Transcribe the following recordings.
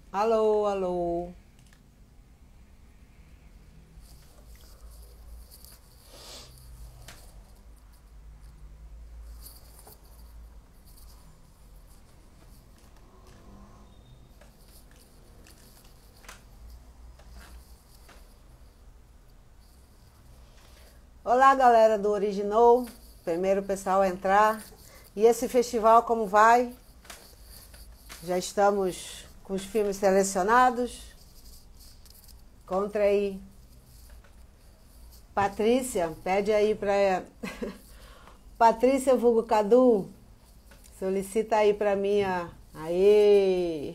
Alô, alô. Olá, galera do Original. Primeiro o pessoal a entrar. E esse festival como vai? Já estamos com os filmes selecionados. Contra aí. Patrícia, pede aí pra. Patrícia Vulgo Cadu, solicita aí pra mim a. Aê!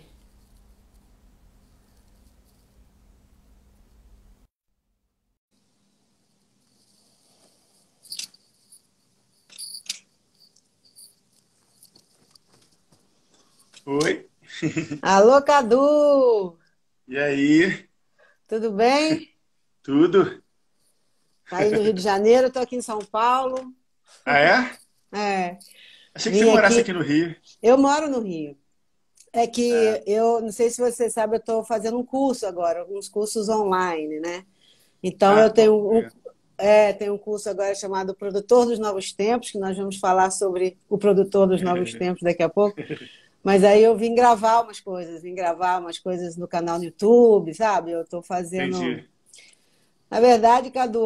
Oi, Alô, Cadu! e aí? Tudo bem? Tudo? Tá aí no Rio de Janeiro, tô aqui em São Paulo. Ah, é? É, Achei que você vim morasse aqui. aqui no Rio. Eu moro no Rio. É Ah, que eu não sei se você sabe, eu estou fazendo um curso agora, alguns cursos online, né? Então eu tenho top. tenho um curso agora chamado Produtor dos Novos Tempos, que nós vamos falar sobre o produtor dos novos tempos daqui a pouco. Mas aí eu vim gravar umas coisas no canal no YouTube, sabe? Eu estou fazendo. Entendi. Na verdade, Cadu,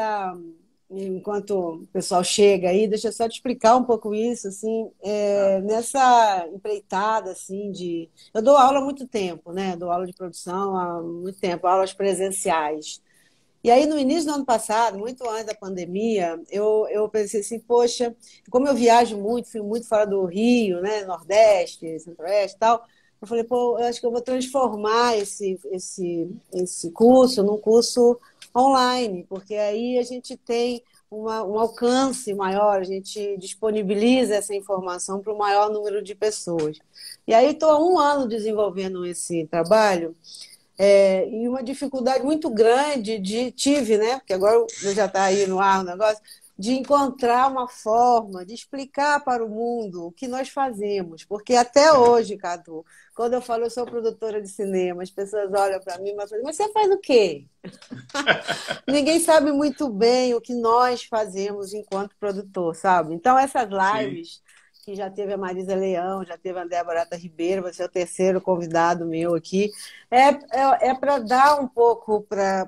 enquanto o pessoal chega aí, deixa eu só te explicar um pouco isso, assim, Ah, nessa empreitada, assim, eu dou aula há muito tempo, né? Dou aula de produção há muito tempo, aulas presenciais. E aí, no início do ano passado, muito antes da pandemia, eu pensei assim, poxa, como eu viajo muito, fui muito fora do Rio, né? Nordeste, Centro-Oeste e tal, eu falei, pô, eu acho que eu vou transformar esse curso num curso online, porque aí a gente tem um alcance maior, a gente disponibiliza essa informação para o maior número de pessoas. E aí estou há um ano desenvolvendo esse trabalho, e uma dificuldade muito grande tive, né? Porque agora já está aí no ar o negócio, de encontrar uma forma de explicar para o mundo o que nós fazemos. Porque até hoje, Cadu, quando eu falo eu sou produtora de cinema, as pessoas olham para mim e falam, mas você faz o quê? Ninguém sabe muito bem o que nós fazemos enquanto produtor, sabe? Então, essas sim. lives, que já teve a Marisa Leão, já teve a Débora Ribeiro, você é o terceiro convidado meu aqui, é para dar um pouco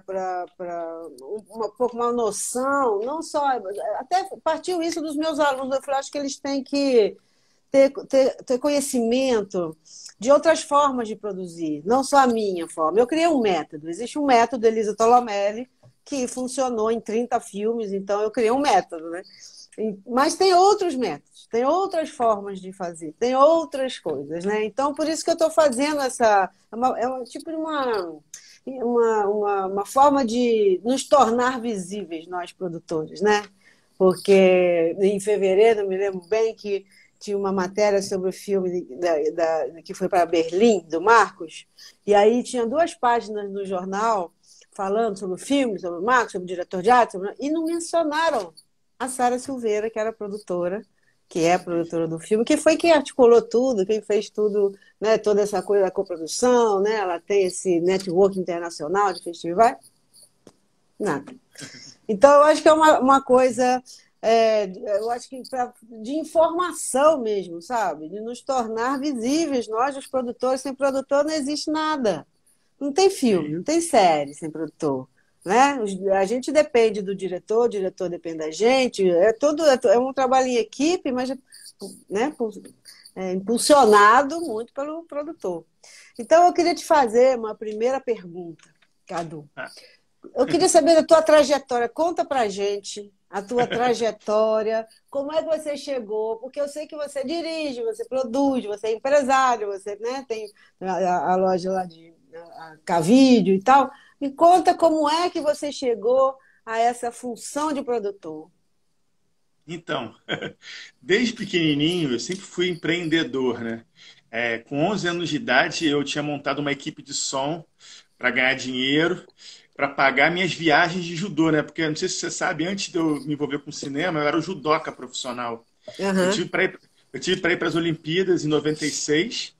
um pouco uma noção, não só. Até partiu isso dos meus alunos, eu falei, acho que eles têm que ter conhecimento de outras formas de produzir, não só a minha forma. Eu criei um método, existe um método Elisa Tolomelli que funcionou em 30 filmes, então eu criei um método, né? Mas tem outros métodos, tem outras formas de fazer, tem outras coisas, né? Então, por isso que eu estou fazendo é um tipo de uma forma de nos tornar visíveis, nós produtores, né? Porque em fevereiro, me lembro bem que tinha uma matéria sobre o filme que foi para Berlim, do Marcos, e aí tinha duas páginas no jornal falando sobre o filme, sobre o Marcos, sobre o diretor de arte, e não mencionaram a Sara Silveira, que era produtora, que é a produtora do filme, que foi quem articulou tudo, quem fez tudo, né, toda essa coisa da coprodução, né, ela tem esse network internacional de festivais, nada. Então, eu acho que é uma coisa, eu acho que de informação mesmo, sabe? De nos tornar visíveis. Nós, os produtores, sem produtor não existe nada. Não tem filme, Sim. não tem série sem produtor. Né? A gente depende do diretor, o diretor depende da gente. É um trabalho em equipe, mas né, impulsionado muito pelo produtor. Então, eu queria te fazer uma primeira pergunta, Cadu. Ah, Eu queria saber da tua trajetória. Conta pra gente a tua trajetória, como é que você chegou, porque eu sei que você dirige, você produz, você é empresário, você, né, tem a loja lá de Cavídeo e tal. Me conta como é que você chegou a essa função de produtor. então, desde pequenininho eu sempre fui empreendedor, né? Com 11 anos de idade eu tinha montado uma equipe de som para ganhar dinheiro, para pagar minhas viagens de judô, né? Porque não sei se você sabe, antes de eu me envolver com cinema, eu era o judoca profissional. Eu Aham. tive para ir, eu tive para ir para as Olimpíadas em 96.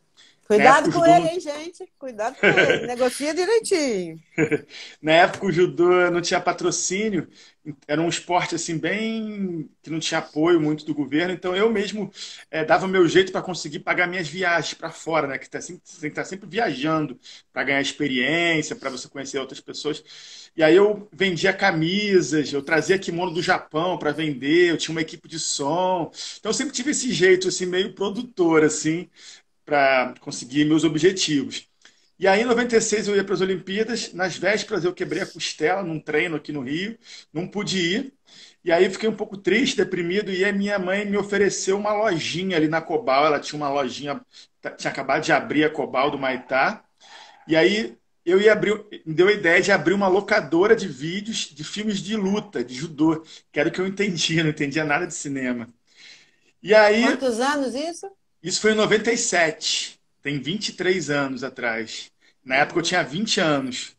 Na Cuidado época o com judô ele, não... hein, gente? Cuidado com ele. Negocia direitinho. Na época o judô não tinha patrocínio, era um esporte assim bem que não tinha apoio muito do governo, então eu mesmo dava meu jeito para conseguir pagar minhas viagens para fora, né? Que tá sempre, você tem que estar sempre viajando para ganhar experiência, para você conhecer outras pessoas. E aí eu vendia camisas, eu trazia kimono do Japão para vender, eu tinha uma equipe de som, então eu sempre tive esse jeito assim meio produtor assim para conseguir meus objetivos. E aí, em 96, eu ia para as Olimpíadas. Nas vésperas, eu quebrei a costela num treino aqui no Rio. Não pude ir. E aí, fiquei um pouco triste, deprimido. E a minha mãe me ofereceu uma lojinha ali na Cobal. Ela tinha uma lojinha, tinha acabado de abrir a Cobal do Maitá. E aí, eu ia abrir, me deu a ideia de abrir uma locadora de vídeos de filmes de luta, de judô, que era o que eu entendia, não entendia nada de cinema. E aí, Quantos anos isso? isso foi em 97, tem 23 anos atrás. Na época eu Uhum. tinha 20 anos.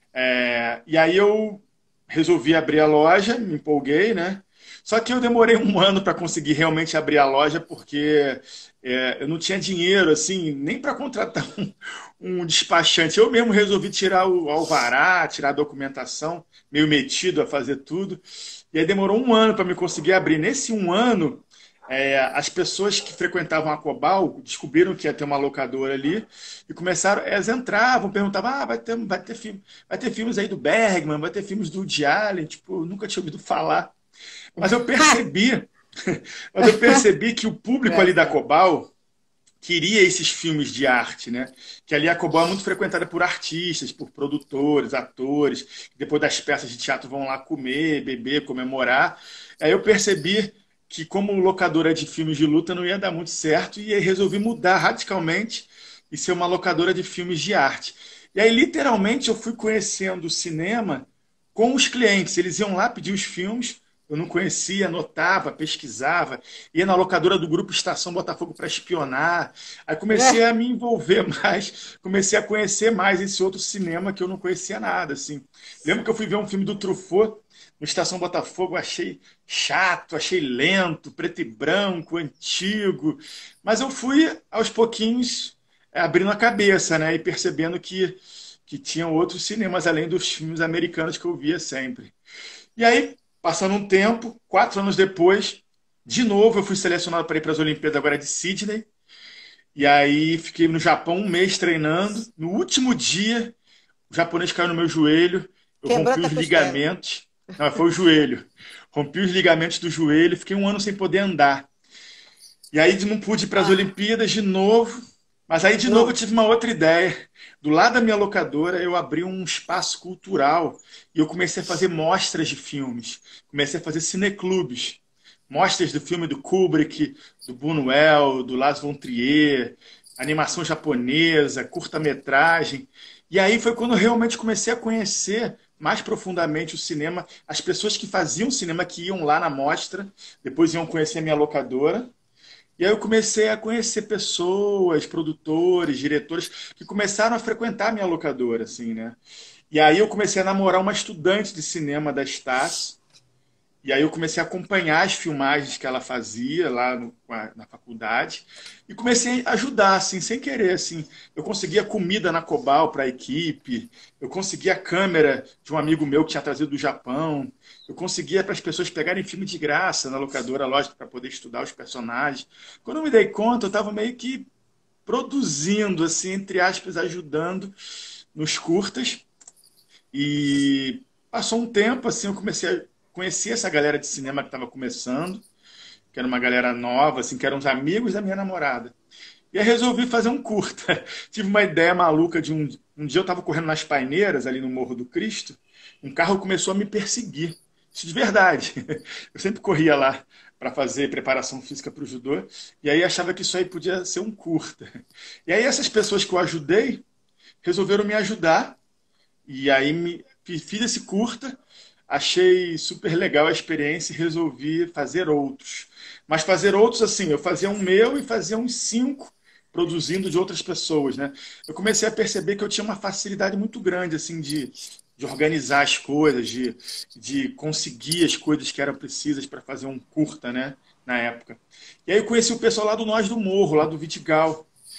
E aí eu resolvi abrir a loja, me empolguei, né? Só que eu demorei um ano para conseguir realmente abrir a loja, porque eu não tinha dinheiro, assim, nem para contratar um despachante. Eu mesmo resolvi tirar o alvará, tirar a documentação, meio metido a fazer tudo. E aí demorou um ano para me conseguir abrir. Nesse um ano, as pessoas que frequentavam a Cobal descobriram que ia ter uma locadora ali e começaram, elas entravam, perguntavam, vai ter filme, vai ter filmes aí do Bergman, vai ter filmes do Woody Allen, tipo, nunca tinha ouvido falar. Mas eu percebi, mas eu percebi que o público ali da Engraçado. Cobal queria esses filmes de arte, né? Que ali a Cobol é muito frequentada por artistas, por produtores, atores, que depois das peças de teatro vão lá comer, beber, comemorar. Aí eu percebi que como locadora de filmes de luta não ia dar muito certo e aí resolvi mudar radicalmente e ser uma locadora de filmes de arte. E aí literalmente eu fui conhecendo o cinema com os clientes. Eles iam lá pedir os filmes, eu não conhecia, anotava, pesquisava, ia na locadora do Grupo Estação Botafogo para espionar. Aí comecei É. a me envolver mais, comecei a conhecer mais esse outro cinema que eu não conhecia nada, assim. Lembro que eu fui ver um filme do Truffaut no Estação Botafogo, achei chato, achei lento, preto e branco, antigo, mas eu fui aos pouquinhos abrindo a cabeça, né, e percebendo que tinham outros cinemas além dos filmes americanos que eu via sempre. E aí, passando um tempo, 4 anos depois, de novo eu fui selecionado para ir para as Olimpíadas agora de Sydney. E aí fiquei no Japão um mês treinando. No último dia, o japonês caiu no meu joelho, eu Quebrou rompi a tua os costela. ligamentos. Não, foi o joelho. Rompi os ligamentos do joelho, fiquei um ano sem poder andar. E aí não pude ir para as Ah, Olimpíadas de novo. Mas aí de novo eu não. tive uma outra ideia. Do lado da minha locadora, eu abri um espaço cultural e eu comecei a fazer mostras de filmes. Comecei a fazer cineclubes. Mostras do filme do Kubrick, do Buñuel, do Lars von Trier, animação japonesa, curta-metragem. E aí foi quando eu realmente comecei a conhecer mais profundamente o cinema, as pessoas que faziam cinema, que iam lá na mostra, depois iam conhecer a minha locadora. E aí eu comecei a conhecer pessoas, produtores, diretores, que começaram a frequentar a minha locadora, assim, né? E aí eu comecei a namorar uma estudante de cinema da Estácio, e aí eu comecei a acompanhar as filmagens que ela fazia lá na faculdade e comecei a ajudar, assim, sem querer, assim. Eu conseguia comida na Cobal para a equipe, eu conseguia a câmera de um amigo meu que tinha trazido do Japão, eu conseguia para as pessoas pegarem filme de graça na locadora, lógico, para poder estudar os personagens. Quando eu me dei conta, eu estava meio que produzindo, assim, entre aspas, ajudando nos curtas. E passou um tempo, assim, eu comecei a conhecer essa galera de cinema que estava começando, que era uma galera nova, assim, que eram os amigos da minha namorada. E aí resolvi fazer um curta. Tive uma ideia maluca de um dia eu estava correndo nas paineiras, ali no Morro do Cristo, um carro começou a me perseguir. Isso de verdade. Eu sempre corria lá para fazer preparação física para o judô, e aí achava que isso aí podia ser um curta. E aí essas pessoas que eu ajudei resolveram me ajudar e aí fiz esse curta, achei super legal a experiência e resolvi fazer outros. Mas fazer outros assim, eu fazia um meu e fazia uns cinco produzindo de outras pessoas, né? Eu comecei a perceber que eu tinha uma facilidade muito grande assim de organizar as coisas, de conseguir as coisas que eram precisas para fazer um curta, né? Na época. E aí eu conheci o pessoal lá do Nós do Morro, lá do Vidigal.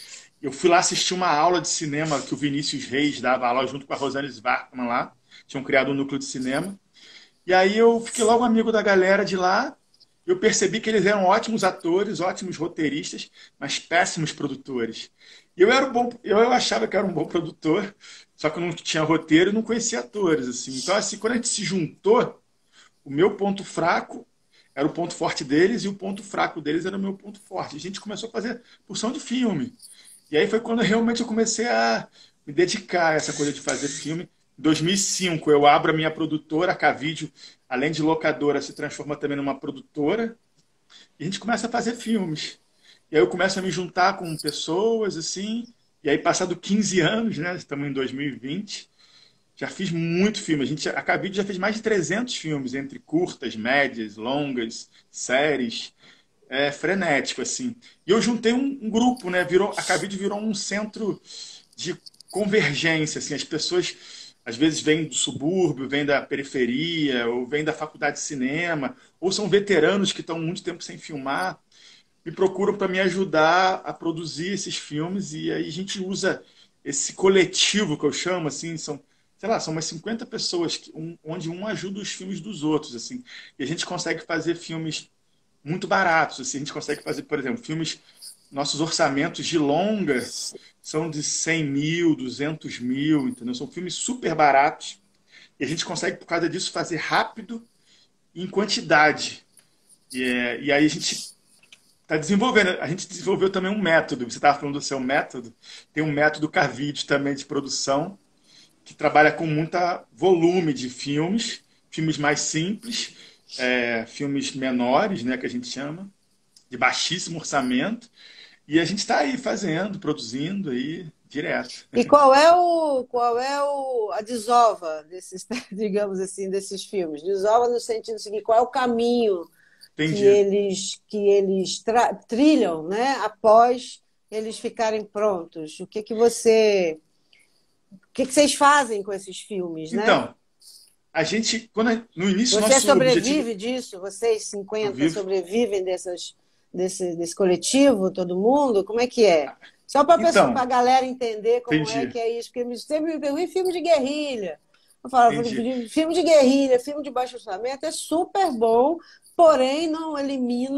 Eu fui lá assistir uma aula de cinema que o Vinícius Reis dava aula junto com a Rosane Svartman lá. Tinham criado um núcleo de cinema. E aí eu fiquei logo amigo da galera de lá. Eu percebi que eles eram ótimos atores, ótimos roteiristas, mas péssimos produtores. E eu achava que eu era um bom produtor, só que eu não tinha roteiro e não conhecia atores, assim. Então, assim, quando a gente se juntou, o meu ponto fraco era o ponto forte deles e o ponto fraco deles era o meu ponto forte. A gente começou a fazer porção de filme. E aí foi quando realmente eu comecei a me dedicar a essa coisa de fazer filme. Em 2005, eu abro a minha produtora, a Cavídeo, além de locadora, se transforma também numa produtora. E a gente começa a fazer filmes. E aí eu começo a me juntar com pessoas, assim. E aí, passado 15 anos, né? Estamos em 2020, já fiz muito filme. A Cavídeo já fez mais de 300 filmes, entre curtas, médias, longas, séries. É frenético, assim. E eu juntei um grupo, né? A Cavídeo virou um centro de convergência, assim. As pessoas, às vezes, vêm do subúrbio, vêm da periferia, ou vêm da faculdade de cinema, ou são veteranos que estão muito tempo sem filmar, me procuram para me ajudar a produzir esses filmes, e aí a gente usa esse coletivo que eu chamo, assim, são, sei lá, são umas 50 pessoas onde um ajuda os filmes dos outros, assim. E a gente consegue fazer filmes muito baratos. Assim, a gente consegue fazer, por exemplo, filmes. Nossos orçamentos de longa são de 100 mil, 200 mil, entendeu? São filmes super baratos. E a gente consegue, por causa disso, fazer rápido e em quantidade. E aí a gente está desenvolvendo. A gente desenvolveu também um método. Você estava falando do seu método. Tem um método Cavídeo também de produção, que trabalha com muito volume de filmes, filmes mais simples, filmes menores, né, que a gente chama, de baixíssimo orçamento, e a gente está aí fazendo, produzindo aí direto. E a desova desses, digamos assim, desses filmes? Desova no sentido seguinte, qual é o caminho Entendi. que eles trilham, né, após eles ficarem prontos? O que que vocês fazem com esses filmes, né? Então, no início, Você nosso objetivo, sobrevive disso? Vocês eu 50 vivo. sobrevivem desse coletivo, todo mundo? Como é que é? Só para Então, a galera entender como é entendi, que é isso, porque sempre me perguntam, e filme de guerrilha? Eu falo, entendi. filme de guerrilha, filme de baixo orçamento é super bom, porém não elimina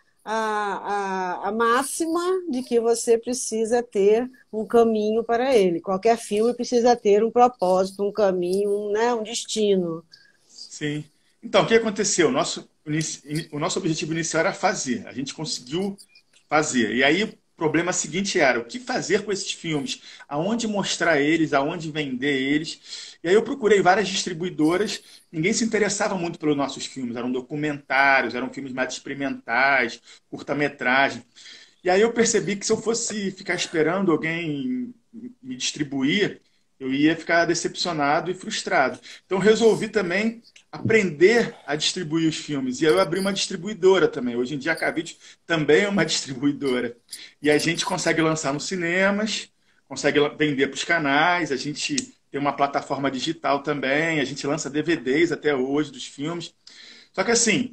a máxima de que você precisa ter um caminho para ele. Qualquer filme precisa ter um propósito, um caminho, né, um destino. Sim. Então, o que aconteceu? O nosso objetivo inicial era fazer. A gente conseguiu fazer. E aí, o problema seguinte era o que fazer com esses filmes? Aonde mostrar eles? Aonde vender eles? E aí eu procurei várias distribuidoras. Ninguém se interessava muito pelos nossos filmes. Eram documentários, eram filmes mais experimentais, curta-metragem. E aí eu percebi que se eu fosse ficar esperando alguém me distribuir, eu ia ficar decepcionado e frustrado. Então resolvi também aprender a distribuir os filmes. E aí eu abri uma distribuidora também. Hoje em dia a Cavite também é uma distribuidora. E a gente consegue lançar nos cinemas, consegue vender para os canais, a gente tem uma plataforma digital também, a gente lança DVDs até hoje dos filmes. Só que assim,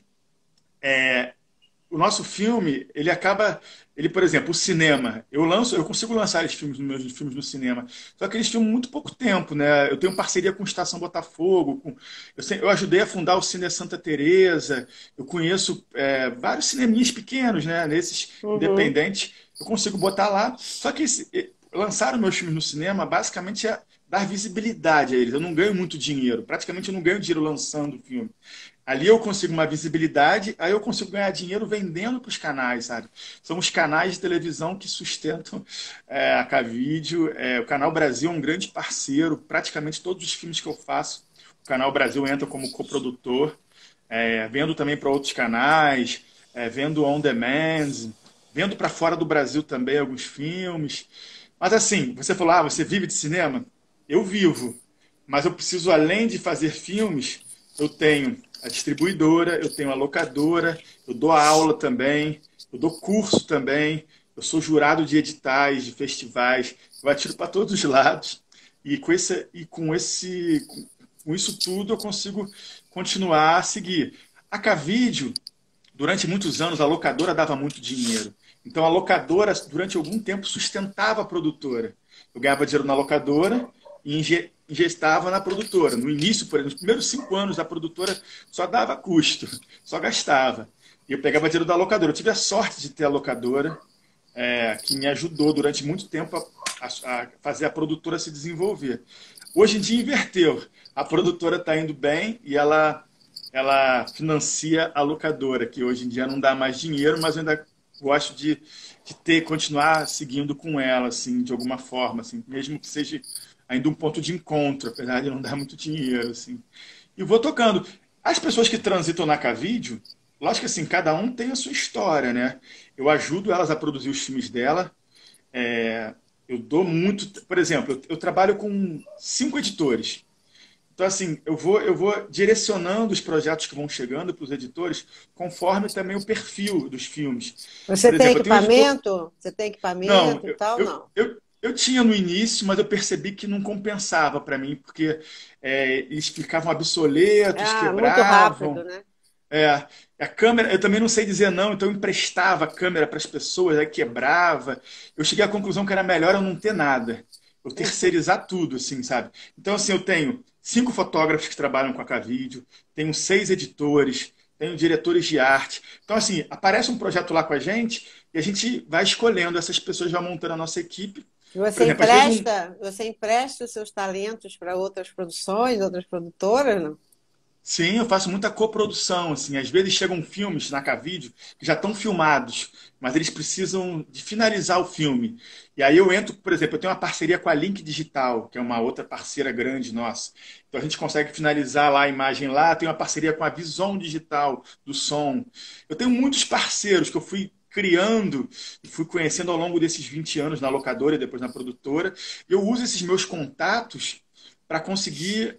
o nosso filme, por exemplo, o cinema, eu consigo lançar esses filmes, meus filmes no cinema, só que eles filmam muito pouco tempo, né? Eu tenho parceria com Estação Botafogo, eu ajudei a fundar o Cine Santa Teresa, eu conheço vários cineminhas pequenos, né? Nesses Uhum. independentes, eu consigo botar lá, só que lançar os meus filmes no cinema, basicamente é dar visibilidade a eles. Eu não ganho muito dinheiro, praticamente eu não ganho dinheiro lançando o filme. Ali eu consigo uma visibilidade, aí eu consigo ganhar dinheiro vendendo para os canais, sabe? São os canais de televisão que sustentam a Cavídeo. O Canal Brasil é um grande parceiro. Praticamente todos os filmes que eu faço, o Canal Brasil entra como coprodutor. Vendo também para outros canais, vendo on demand, vendo para fora do Brasil também alguns filmes. Mas assim, você falou, você vive de cinema? Eu vivo. Mas eu preciso, além de fazer filmes, eu tenho a distribuidora, eu tenho a locadora, eu dou aula também, eu dou curso também, eu sou jurado de editais, de festivais, eu atiro para todos os lados. Com isso tudo eu consigo continuar a seguir. A Cavídeo, durante muitos anos, a locadora dava muito dinheiro. Então a locadora, durante algum tempo, sustentava a produtora. Eu ganhava dinheiro na locadora e ingestava na produtora. No início, por exemplo, nos primeiros 5 anos, a produtora só dava custo, só gastava. E eu pegava dinheiro da locadora. Eu tive a sorte de ter a locadora, que me ajudou durante muito tempo a fazer a produtora se desenvolver. Hoje em dia inverteu. A produtora está indo bem e ela financia a locadora, que hoje em dia não dá mais dinheiro, mas eu ainda gosto de continuar seguindo com ela, assim, de alguma forma, assim, mesmo que seja ainda um ponto de encontro, apesar de não dar muito dinheiro, assim. E vou tocando. As pessoas que transitam na Cavídeo, lógico que assim, cada um tem a sua história, né? Eu ajudo elas a produzir os filmes dela. Eu dou muito. Por exemplo, eu trabalho com 5 editores. Então, assim, eu vou direcionando os projetos que vão chegando para os editores conforme também o perfil dos filmes. Você Por tem exemplo, eu tenho um editor. equipamento? Você tem Não, equipamento e tal? Não. eu tinha no início, mas eu percebi que não compensava para mim, porque eles ficavam obsoletos, Ah, muito rápido, quebravam. né? É, a câmera, eu também não sei dizer não, então eu emprestava a câmera para as pessoas, aí quebrava. Eu cheguei à conclusão que era melhor eu não ter nada. Eu terceirizar tudo, assim, sabe? Então, assim, eu tenho 5 fotógrafos que trabalham com a Cavídeo, tenho 6 editores, tenho diretores de arte. Então, assim, aparece um projeto lá com a gente e a gente vai escolhendo essas pessoas, vai montando a nossa equipe. Por exemplo, às vezes um, Você empresta os seus talentos para outras produções, outras produtoras, não? sim, eu faço muita coprodução, assim. Às vezes chegam filmes na Cavídeo que já estão filmados, mas eles precisam de finalizar o filme. E aí eu entro, por exemplo, eu tenho uma parceria com a Link Digital, que é uma outra parceira grande nossa. Então a gente consegue finalizar lá a imagem lá. Tenho uma parceria com a Vison Digital do som. Eu tenho muitos parceiros que eu fui criando e fui conhecendo ao longo desses 20 anos na locadora e depois na produtora. Eu uso esses meus contatos para conseguir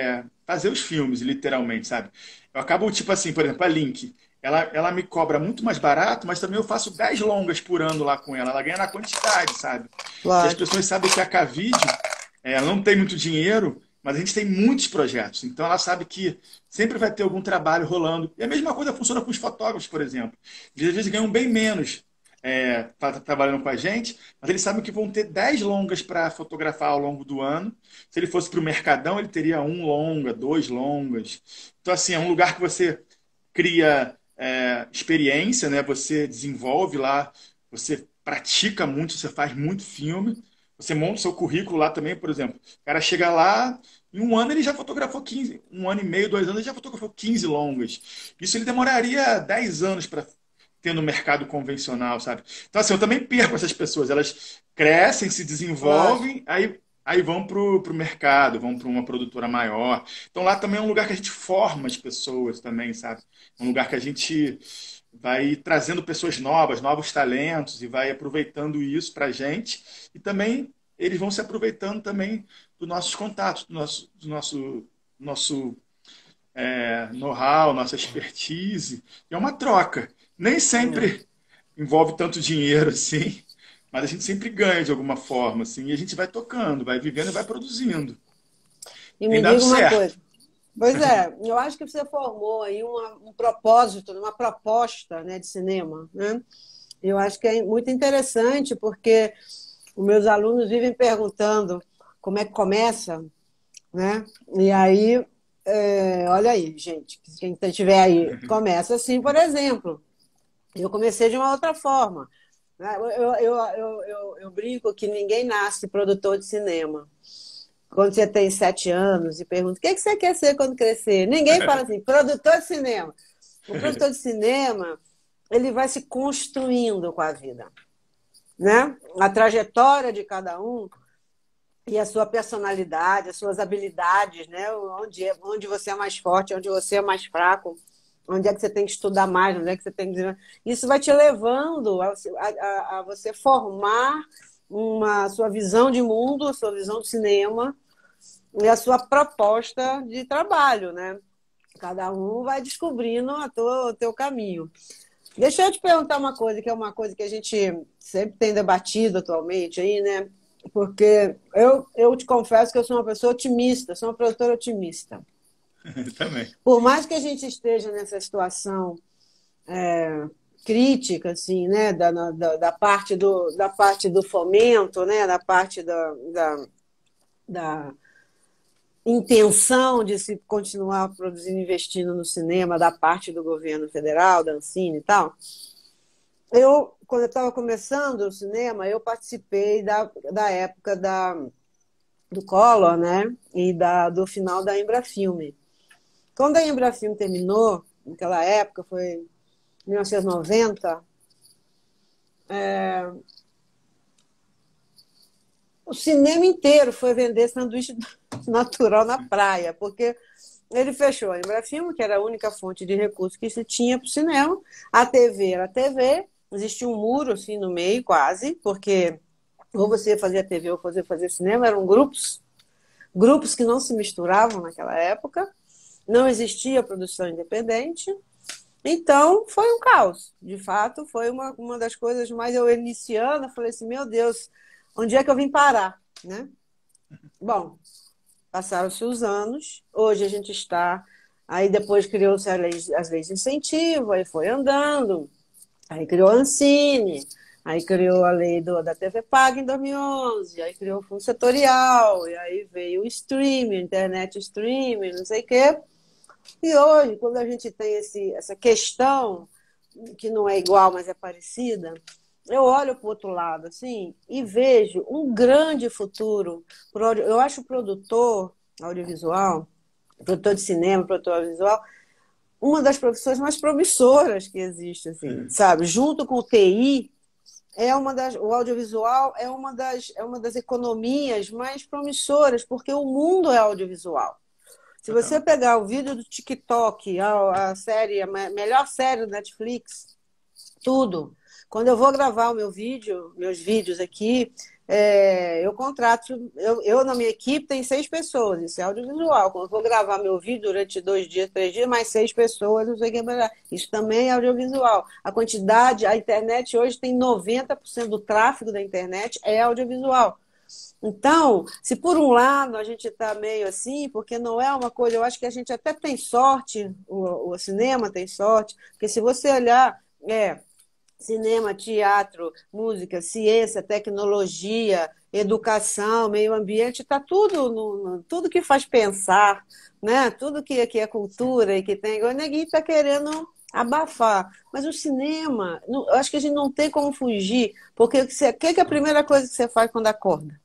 fazer os filmes, literalmente, sabe? Eu acabo, tipo assim, por exemplo, a Link, ela me cobra muito mais barato, mas também eu faço 10 longas por ano lá com ela. Ela ganha na quantidade, sabe? E as Lógico. pessoas sabem que a Cavídeo, ela não tem muito dinheiro, mas a gente tem muitos projetos. Então ela sabe que sempre vai ter algum trabalho rolando. E a mesma coisa funciona com os fotógrafos, por exemplo. Eles às vezes ganham bem menos trabalhando com a gente, mas eles sabem que vão ter 10 longas para fotografar ao longo do ano. Se ele fosse para o Mercadão, ele teria um longa, 2 longas. Então, assim, é um lugar que você cria experiência, né? Você desenvolve lá, você pratica muito, você faz muito filme, você monta o seu currículo lá também, por exemplo. O cara chega lá, em um ano ele já fotografou 15, um ano e meio, 2 anos, ele já fotografou 15 longas. Isso ele demoraria 10 anos para ter no mercado convencional, sabe? Então, assim, eu também perco essas pessoas. Elas crescem, se Lógico. desenvolvem, aí vão pro mercado, vão para uma produtora maior. Então, lá também é um lugar que a gente forma as pessoas também, sabe? É um lugar que a gente vai trazendo pessoas novas, novos talentos e vai aproveitando isso para a gente. E também eles vão se aproveitando também dos nossos contatos, do nosso know-how, nossa expertise. E é uma troca. Nem sempre envolve tanto dinheiro assim, mas a gente sempre ganha de alguma forma, assim, e a gente vai tocando, vai vivendo e vai produzindo. E Tem me dado diga uma certo. coisa. Pois é, eu acho que você formou aí um propósito, uma proposta, né, de cinema, né? Eu acho que é muito interessante, porque os meus alunos vivem perguntando como é que começa, né? E aí, olha aí, gente, quem estiver aí, começa assim, por exemplo. Eu comecei de uma outra forma, né? Eu brinco que ninguém nasce produtor de cinema. Quando você tem 7 anos e pergunta o que você quer ser quando crescer, ninguém fala assim, produtor de cinema. O produtor de cinema, ele vai se construindo com a vida, né? A trajetória de cada um e a sua personalidade, as suas habilidades, né? Onde você é mais forte, onde você é mais fraco, onde é que você tem que estudar mais, onde é que você tem que... Isso vai te levando a você formar uma sua visão de mundo, a sua visão de cinema e a sua proposta de trabalho, né? Cada um vai descobrindo o teu caminho. Deixa eu te perguntar uma coisa, que é uma coisa que a gente sempre tem debatido atualmente aí, né? Porque eu te confesso que eu sou uma pessoa otimista, sou uma produtora otimista. Também. Por mais que a gente esteja nessa situação crítica, assim, né, da parte do fomento, né, da parte da intenção de se continuar produzindo, investindo no cinema da parte do governo federal, da Ancine e tal. Quando eu estava começando o cinema, eu participei da época do Collor, né, e do final da Embrafilme. Quando a Embrafilme terminou, naquela época, foi em 1990, o cinema inteiro foi vender sanduíche natural na praia, porque ele fechou a Embrafilme, que era a única fonte de recursos que se tinha para o cinema. A TV era a TV, existia um muro assim no meio, quase, porque ou você fazia TV ou você fazia cinema, eram grupos que não se misturavam naquela época, não existia produção independente. Então, foi um caos. De fato, foi uma das coisas mais... Eu iniciando, falei assim, meu Deus, onde é que eu vim parar? Né? Bom, passaram-se os anos, hoje a gente está... Aí depois criou-se as leis de incentivo, aí foi andando, aí criou a Ancine, aí criou a lei da TV Paga em 2011, aí criou o fundo setorial, e aí veio o streaming, internet streaming, não sei o quê. E hoje, quando a gente tem essa questão, que não é igual, mas é parecida, eu olho para o outro lado assim, e vejo um grande futuro. Eu acho o produtor audiovisual, produtor de cinema, produtor audiovisual, uma das profissões mais promissoras que existe, assim, sabe? Junto com o TI, o audiovisual é uma das economias mais promissoras, porque o mundo é audiovisual. Se você pegar o vídeo do TikTok, a série, a melhor série do Netflix, tudo. Quando eu vou gravar meus vídeos aqui, eu contrato, eu na minha equipe tem 6 pessoas, isso é audiovisual. Quando eu vou gravar meu vídeo durante 2 dias, 3 dias, mais 6 pessoas, não sei o que melhor. Isso também é audiovisual. A internet hoje tem 90% do tráfego da internet é audiovisual. Então, se por um lado a gente está meio assim, porque não é uma coisa, eu acho que a gente até tem sorte, o cinema tem sorte, porque se você olhar, cinema, teatro, música, ciência, tecnologia, educação, meio ambiente, está tudo, tudo que faz pensar, né? Tudo que é cultura e que tem. Ninguém está querendo abafar. Mas o cinema, eu acho que a gente não tem como fugir, porque o que é a primeira coisa que você faz quando acorda?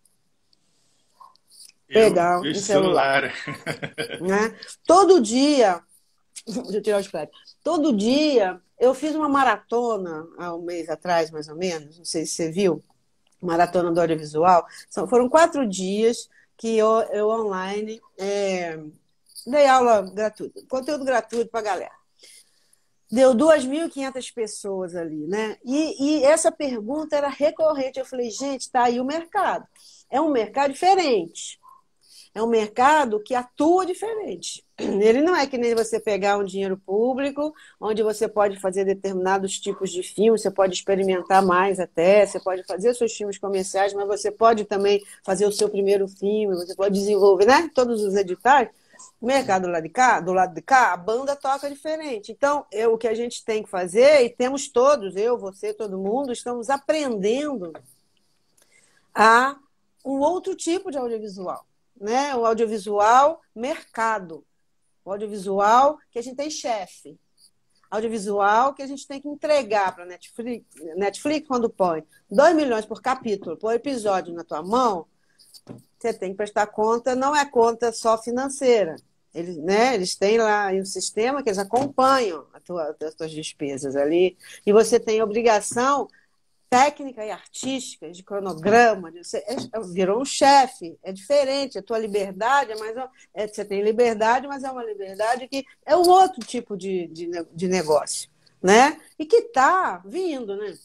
Eu Pegar um vejo celular. celular. Né? Todo dia, deixa eu tirar os pés. Todo dia, eu fiz uma maratona há um mês atrás, mais ou menos, não sei se você viu, maratona do audiovisual. Foram 4 dias que eu online dei aula gratuita, conteúdo gratuito para a galera. Deu 2.500 pessoas ali, né? E essa pergunta era recorrente. Eu falei, gente, tá aí o mercado. É um mercado diferente. É um mercado que atua diferente. Ele não é que nem você pegar um dinheiro público, onde você pode fazer determinados tipos de filmes, você pode experimentar mais até, você pode fazer seus filmes comerciais, mas você pode também fazer o seu primeiro filme, você pode desenvolver, né? Todos os editais. O mercado do lado de cá, a banda toca diferente. Então, o que a gente tem que fazer, e temos todos, eu, você, todo mundo, estamos aprendendo a um outro tipo de audiovisual. Né? O audiovisual mercado, o audiovisual que a gente tem chefe, audiovisual que a gente tem que entregar para a Netflix quando põe 2 milhões por capítulo, por episódio na tua mão, você tem que prestar conta, não é conta só financeira. Eles têm lá um sistema que eles acompanham as tuas despesas ali, e você tem a obrigação técnica e artística, de cronograma, virou um chefe, é diferente, a tua liberdade, você tem liberdade, mas é uma liberdade que é um outro tipo de negócio, né? E que está vindo, né?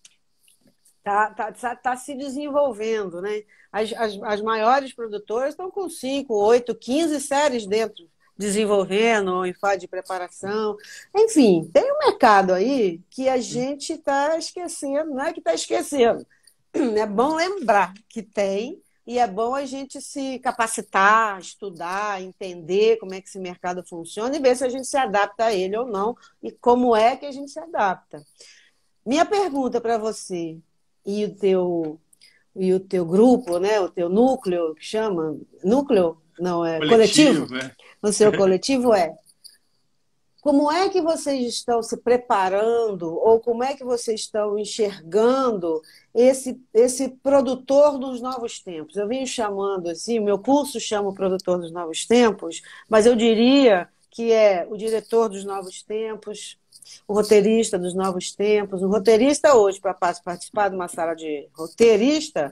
Tá se desenvolvendo, né? As maiores produtoras estão com 5, 8, 15 séries dentro, desenvolvendo, em fase de preparação. Enfim, tem um mercado aí que a gente está esquecendo, não é que está esquecendo. É bom lembrar que tem, e é bom a gente se capacitar, estudar, entender como é que esse mercado funciona e ver se a gente se adapta a ele ou não, e como é que a gente se adapta. Minha pergunta para você e o teu grupo, né? O teu núcleo, que chama? Núcleo? Não, é coletivo? Coletivo, é. O seu coletivo é: como é que vocês estão se preparando ou como é que vocês estão enxergando esse produtor dos novos tempos? Eu venho chamando assim, o meu curso chama o produtor dos novos tempos, mas eu diria que é o diretor dos novos tempos, o roteirista dos novos tempos. O roteirista hoje, para participar de uma sala de roteirista,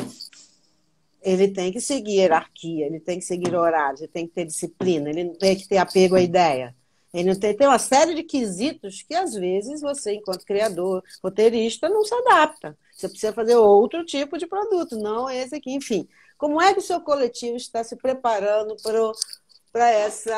ele tem que seguir hierarquia, ele tem que seguir horários, ele tem que ter disciplina, ele tem que ter apego à ideia. Ele tem uma série de quesitos que, às vezes, você, enquanto criador, roteirista, não se adapta. Você precisa fazer outro tipo de produto, não esse aqui. Enfim, como é que o seu coletivo está se preparando para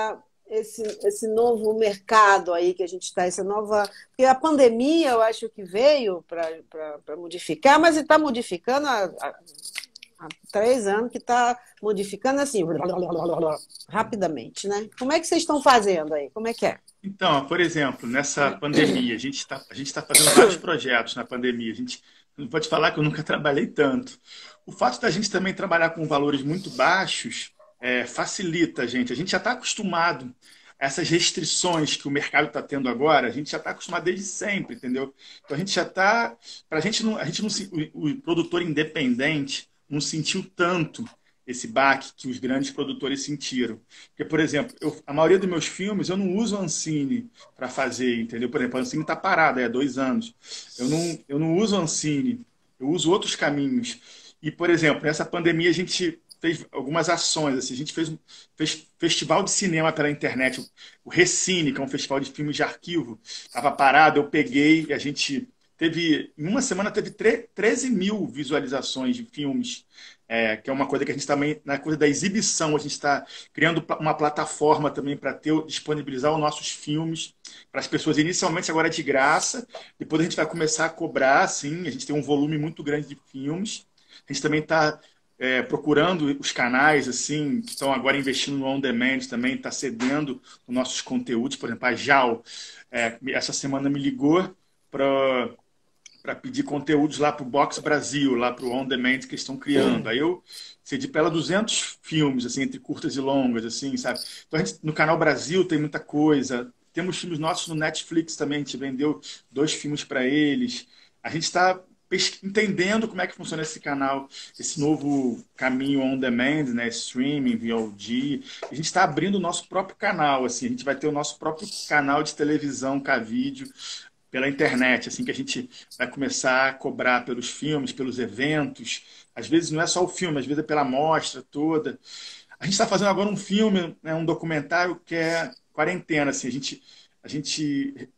esse novo mercado aí que a gente está, essa nova... Porque a pandemia, eu acho que veio para modificar, mas está modificando há 3 anos que está modificando assim, rapidamente, né? Como é que vocês estão fazendo aí? Como é que é? Então, por exemplo, nessa pandemia, a gente tá fazendo vários projetos na pandemia. A gente não pode falar que eu nunca trabalhei tanto. O fato da gente também trabalhar com valores muito baixos facilita a gente. A gente já está acostumado a essas restrições que o mercado está tendo agora. A gente já está acostumado desde sempre, entendeu? Então a gente já está. Para a gente não, o produtor independente não sentiu tanto esse baque que os grandes produtores sentiram. Porque, por exemplo, a maioria dos meus filmes eu não uso a Ancine para fazer, entendeu? Por exemplo, a Ancine está parada há 2 anos. Eu não uso a Ancine, eu uso outros caminhos. E, por exemplo, nessa pandemia a gente fez algumas ações. Assim, a gente fez festival de cinema pela internet. O Recine, que é um festival de filmes de arquivo, estava parado, eu peguei e a gente teve, em uma semana, teve 13 mil visualizações de filmes, que é uma coisa que a gente também, na coisa da exibição, a gente está criando uma plataforma também para disponibilizar os nossos filmes para as pessoas, inicialmente agora é de graça, depois a gente vai começar a cobrar, assim, a gente tem um volume muito grande de filmes, a gente também está procurando os canais assim que estão agora investindo no on demand também, está cedendo os nossos conteúdos, por exemplo, a JAL, essa semana me ligou para pedir conteúdos lá para o Box Brasil, lá para o On Demand que estão criando. Aí eu cedi para ela 200 filmes, assim, entre curtas e longas, assim, sabe? Então, no Canal Brasil tem muita coisa. Temos filmes nossos no Netflix também, a gente vendeu 2 filmes para eles. A gente está entendendo como é que funciona esse canal, esse novo caminho on demand, né, streaming, VOD. A gente está abrindo o nosso próprio canal, assim, a gente vai ter o nosso próprio canal de televisão, com vídeo, pela internet, assim que a gente vai começar a cobrar pelos filmes, pelos eventos. Às vezes não é só o filme, às vezes é pela mostra toda. A gente está fazendo agora um filme, né, um documentário que é quarentena. Assim, a gente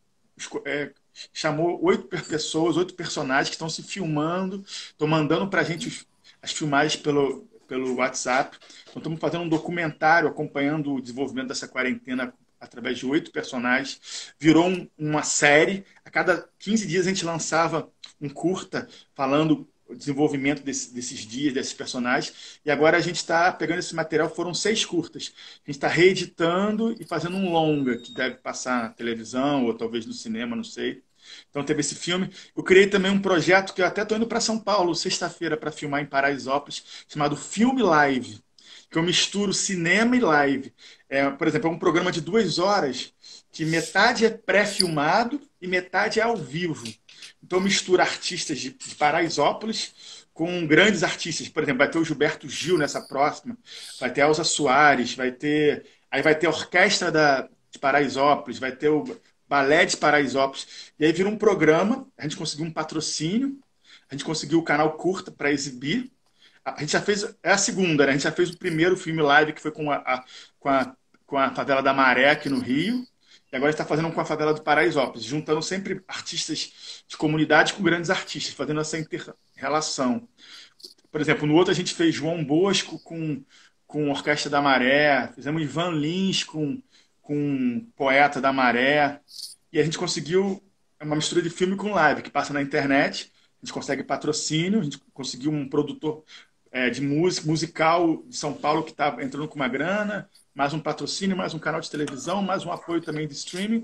chamou 8 pessoas, 8 personagens que estão se filmando, estão mandando para a gente as filmagens pelo WhatsApp. Então, estamos fazendo um documentário acompanhando o desenvolvimento dessa quarentena através de 8 personagens. Virou uma série. A cada 15 dias a gente lançava um curta falando o desenvolvimento desses dias, desses personagens. E agora a gente está pegando esse material, foram 6 curtas. A gente está reeditando e fazendo um longa, que deve passar na televisão ou talvez no cinema, não sei. Então teve esse filme. Eu criei também um projeto que eu até estou indo para São Paulo, sexta-feira, para filmar em Paraisópolis, chamado Filme Live, que eu misturo cinema e live. Por exemplo, é um programa de 2 horas que metade é pré-filmado e metade é ao vivo. Então mistura artistas de Paraisópolis com grandes artistas. Por exemplo, vai ter o Gilberto Gil nessa próxima, vai ter a Elza Soares, aí vai ter a Orquestra de Paraisópolis, vai ter o Balé de Paraisópolis. E aí vira um programa, a gente conseguiu um patrocínio, a gente conseguiu o canal curta para exibir. A gente já fez, é a segunda, né? A gente já fez o primeiro filme live que foi com a favela da Maré aqui no Rio. E agora está fazendo com a favela do Paraisópolis, juntando sempre artistas de comunidade com grandes artistas, fazendo essa inter-relação. Por exemplo, no outro a gente fez João Bosco com a Orquestra da Maré, fizemos Ivan Lins com Poeta da Maré, e a gente conseguiu uma mistura de filme com live, que passa na internet, a gente consegue patrocínio, a gente conseguiu um produtor de música musical de São Paulo que está entrando com uma grana, mais um patrocínio, mais um canal de televisão, mais um apoio também de streaming.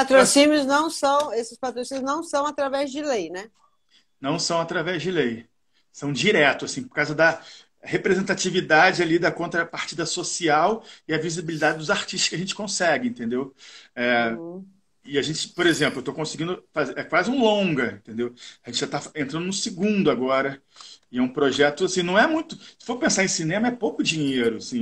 Esses patrocínios não são através de lei, né? Não são através de lei. São direto, assim, por causa da representatividade ali da contrapartida social e a visibilidade dos artistas que a gente consegue, entendeu? Uhum. E a gente, por exemplo, eu estou conseguindo fazer, é quase um longa, entendeu? A gente já está entrando no segundo agora. E é um projeto, assim, não é muito. Se for pensar em cinema, é pouco dinheiro, assim,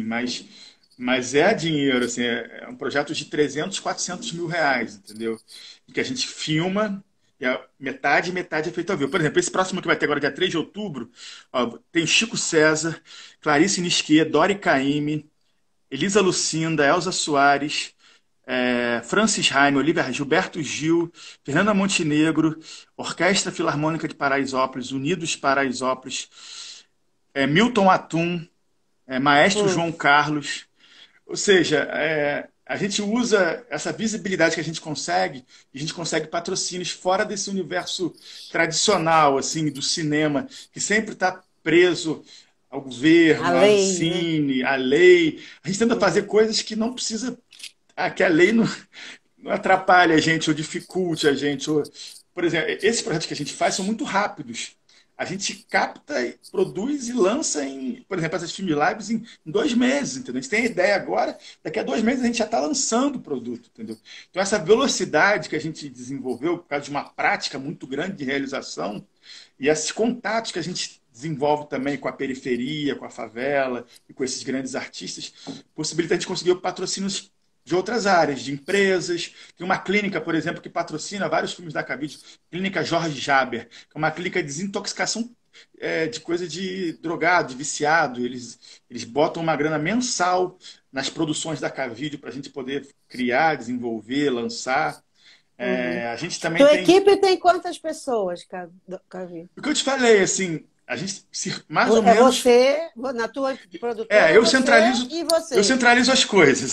mas é dinheiro, assim, é um projeto de 300, 400 mil reais, entendeu? E que a gente filma, e a metade é feito ao vivo. Por exemplo, esse próximo que vai ter agora, dia 3 de outubro, ó, tem Chico César, Clarice Nisquet, Dori Caymmi, Elisa Lucinda, Elza Soares, Francis Haime, Olivia Gilberto Gil, Fernanda Montenegro, Orquestra Filarmônica de Paraisópolis, Unidos Paraisópolis, Milton Atum, Maestro Hum. João Carlos. Ou seja, a gente usa essa visibilidade que a gente consegue, e a gente consegue patrocínios fora desse universo tradicional, assim, do cinema, que sempre está preso ao A governo, ao lei, né? cine, à lei. A gente tenta fazer Uhum. coisas que não precisa, que a lei não atrapalhe a gente ou dificulte a gente. Por exemplo, esses projetos que a gente faz são muito rápidos. A gente capta, produz e lança em, por exemplo, essas Film Lives em 2 meses, entendeu? A gente tem a ideia agora, daqui a 2 meses a gente já está lançando o produto, entendeu? Então essa velocidade que a gente desenvolveu por causa de uma prática muito grande de realização e esses contatos que a gente desenvolve também com a periferia, com a favela e com esses grandes artistas, possibilita a gente conseguir patrocínios de outras áreas, de empresas. Tem uma clínica, por exemplo, que patrocina vários filmes da Cavite, Clínica Jorge Jaber, que é uma clínica de desintoxicação de coisa de drogado, de viciado. Eles botam uma grana mensal nas produções da Cavite para a gente poder criar, desenvolver, lançar. Uhum. A gente também Tua tem. equipe tem quantas pessoas, Cavi? O que eu te falei, assim, a gente mais ou É menos. você, na tua produtora, é Eu você centralizo, e eu você. centralizo as coisas.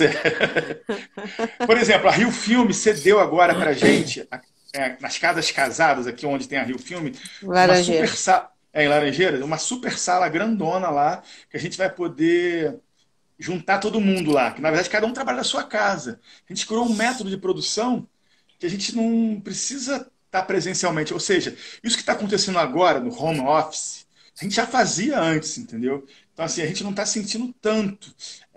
Por exemplo, a Rio Filme cedeu agora para gente, nas casas casadas, aqui onde tem a Rio Filme, uma super Laranjeira. sala, em Laranjeiras, uma super sala grandona lá, que a gente vai poder juntar todo mundo lá. Que na verdade cada um trabalha da sua casa. A gente criou um método de produção que a gente não precisa estar presencialmente. Ou seja, isso que está acontecendo agora no home office, a gente já fazia antes, entendeu? Então, assim, a gente não está sentindo tanto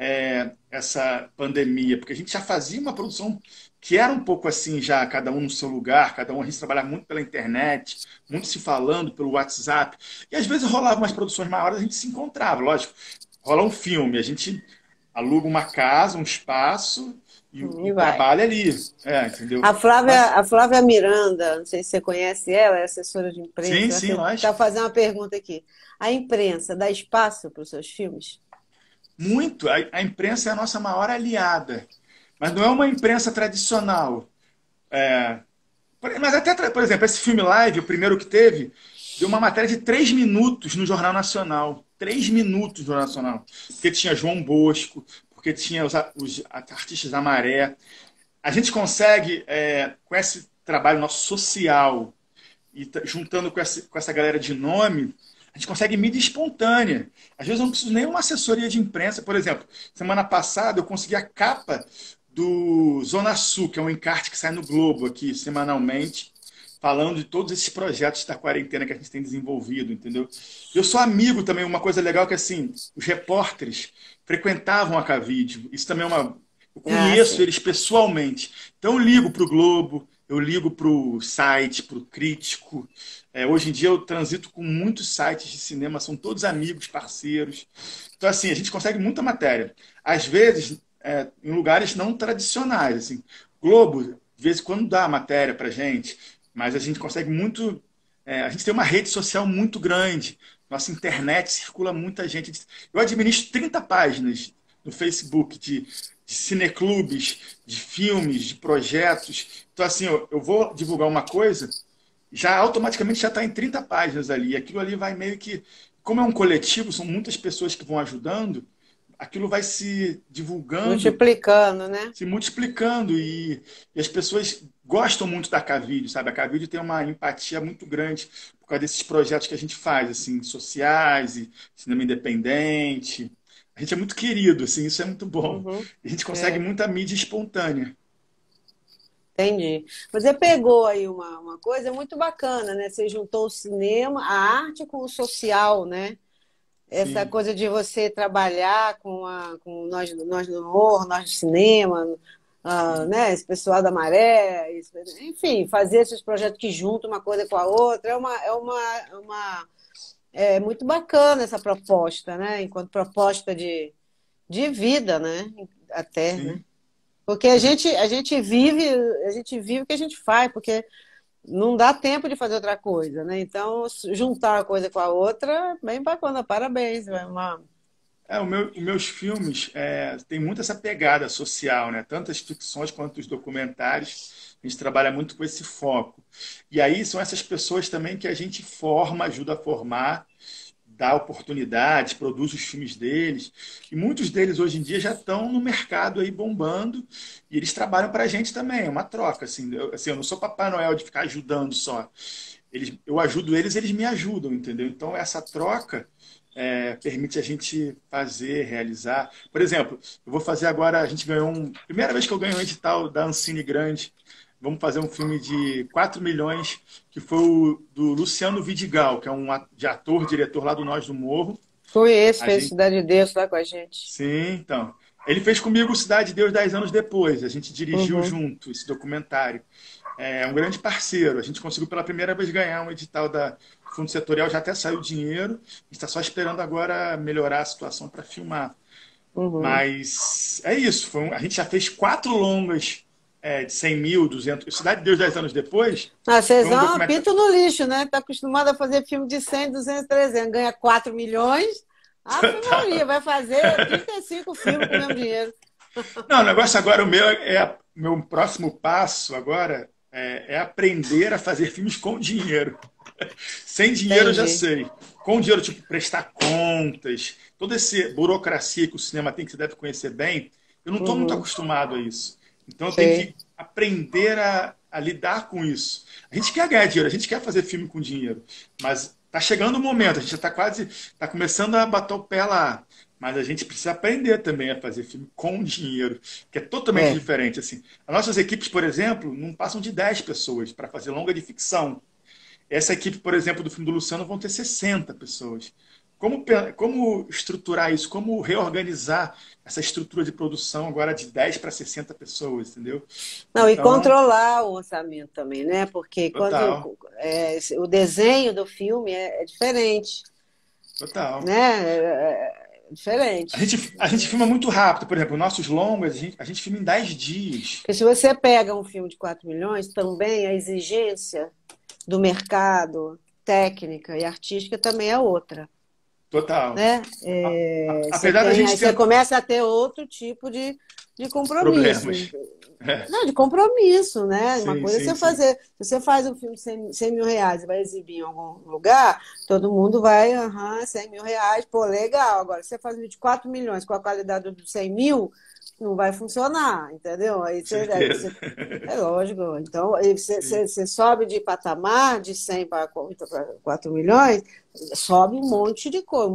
essa pandemia, porque a gente já fazia uma produção que era um pouco assim já, cada um no seu lugar, cada um, a gente trabalhava muito pela internet, muito se falando pelo WhatsApp, e às vezes rolava umas produções maiores, a gente se encontrava, lógico, rola um filme, a gente aluga uma casa, um espaço e E vai. trabalha ali, entendeu? A Mas, Flávia Miranda, não sei se você conhece ela, é assessora de sim, imprensa. sim, Ela está lógico. fazendo uma pergunta aqui. A imprensa dá espaço para os seus filmes? Muito. A imprensa é a nossa maior aliada, mas não é uma imprensa tradicional. Mas até, por exemplo, esse filme Live, o primeiro que teve, deu uma matéria de 3 minutos no Jornal Nacional. 3 minutos no Jornal Nacional. Porque tinha João Bosco, porque tinha os artistas da Maré. A gente consegue, com esse trabalho nosso social, e juntando com essa galera de nome, a gente consegue mídia espontânea. Às vezes eu não preciso nem uma assessoria de imprensa. Por exemplo, semana passada eu consegui a capa do Zona Sul, que é um encarte que sai no Globo aqui semanalmente, falando de todos esses projetos da quarentena que a gente tem desenvolvido, entendeu? Eu sou amigo também, uma coisa legal que assim, os repórteres frequentavam a Cavide. Isso também é uma. Eu Ah, conheço sim. eles pessoalmente. Então eu ligo para o Globo, eu ligo para o site, para o crítico. Hoje em dia eu transito com muitos sites de cinema, são todos amigos, parceiros. Então, assim, a gente consegue muita matéria. Às vezes, em lugares não tradicionais. Assim. Globo, de vez em quando dá matéria para gente, mas a gente consegue muito. A gente tem uma rede social muito grande. Nossa internet circula muita gente. Eu administro 30 páginas no Facebook de cineclubes, de filmes, de projetos. Então, assim, eu vou divulgar uma coisa, já automaticamente já está em 30 páginas ali. Aquilo ali vai meio que. Como é um coletivo, são muitas pessoas que vão ajudando, aquilo vai se divulgando, Multiplicando, né? se multiplicando e as pessoas gostam muito da Cavide, sabe? A Cavide tem uma empatia muito grande por causa desses projetos que a gente faz, assim, sociais e cinema independente. A gente é muito querido, assim, isso é muito bom. Uhum. A gente consegue É, muita mídia espontânea. entendi. Você pegou aí uma coisa muito bacana, né? Você juntou o cinema, a arte com o social, né? Essa Sim. coisa de você trabalhar com nós do humor, nós do cinema, Sim. né? Esse pessoal da Maré, enfim, fazer esses projetos que juntam uma coisa com a outra é muito bacana essa proposta, né? Enquanto proposta de vida, né? Até, né? Sim. Porque a gente vive o que a gente faz, porque não dá tempo de fazer outra coisa, né? Então, juntar uma coisa com a outra, bem bacana, parabéns. É uma... Os meus filmes têm muito essa pegada social, né? Tanto as ficções quanto os documentários. A gente trabalha muito com esse foco. E aí são essas pessoas também que a gente forma, ajuda a formar, dá oportunidades, produz os filmes deles. E muitos deles hoje em dia já estão no mercado aí bombando. E eles trabalham para a gente também. É uma troca. Assim, eu não sou Papai Noel de ficar ajudando só. Eu ajudo eles, eles me ajudam, entendeu? Então essa troca permite a gente fazer, realizar. Por exemplo, eu vou fazer agora, a gente ganhou primeira vez que eu ganho um edital da Ancine Grande. Vamos fazer um filme de 4 milhões, que foi o do Luciano Vidigal, que é um de ator, diretor lá do Nós do Morro. Conheço, A fez gente, Cidade de Deus lá com a gente. sim, então. Ele fez comigo Cidade de Deus 10 anos depois. A gente dirigiu Uhum, junto esse documentário. É um grande parceiro. A gente conseguiu pela primeira vez ganhar um edital da Fundo Setorial, já até saiu dinheiro. A gente está só esperando agora melhorar a situação para filmar. uhum. Mas é isso. A gente já fez 4 longas de 100 mil, 200. Cidade de Deus 10 anos depois Ah, foi vocês um vão documentário. pinto no lixo, né? Tá acostumado a fazer filme de 100, 200, 300. Ganha 4 milhões. Ave Maria, vai fazer 35 filmes com o mesmo dinheiro. Não, o negócio agora, meu próximo passo agora é aprender a fazer filmes com dinheiro. Sem dinheiro eu já Entendi. sei. Com dinheiro, tipo, prestar contas, toda essa burocracia que o cinema tem, que você deve conhecer bem, eu não estou muito Uhum, acostumado a isso. Então eu tenho sei. que aprender a lidar com isso. A gente quer ganhar dinheiro, a gente quer fazer filme com dinheiro, mas está chegando o momento, a gente já está quase, está começando a bater o pé lá. Mas a gente precisa aprender também a fazer filme com dinheiro, que é totalmente É. diferente. Assim. As nossas equipes, por exemplo, não passam de 10 pessoas para fazer longa de ficção. Essa equipe, por exemplo, do filme do Luciano vão ter 60 pessoas. Como estruturar isso? Como reorganizar essa estrutura de produção agora de 10 para 60 pessoas, entendeu? Não, e Então, controlar o orçamento também, né? Porque total, o desenho do filme é diferente, total. né? É A diferente. gente, a gente filma muito rápido, por exemplo, nossos longas, a gente filma em 10 dias. Porque se você pega um filme de 4 milhões, também a exigência do mercado, técnica e artística também é outra, Total. né? Apesar da Aí gente você ter começa a ter outro tipo de compromisso. problemas. É, Não, de compromisso, né? Uma sim, coisa é sim, você sim. fazer. Se você faz um filme de 100 mil reais e vai exibir em algum lugar, todo mundo vai, 100 mil reais, pô, legal. Agora, se você faz um vídeo de 4 milhões com a qualidade dos 100 mil, não vai funcionar, entendeu? Certeza. É lógico. Então, aí Sim. você sobe de patamar de 100 para 4 milhões, sobe um monte de coisa,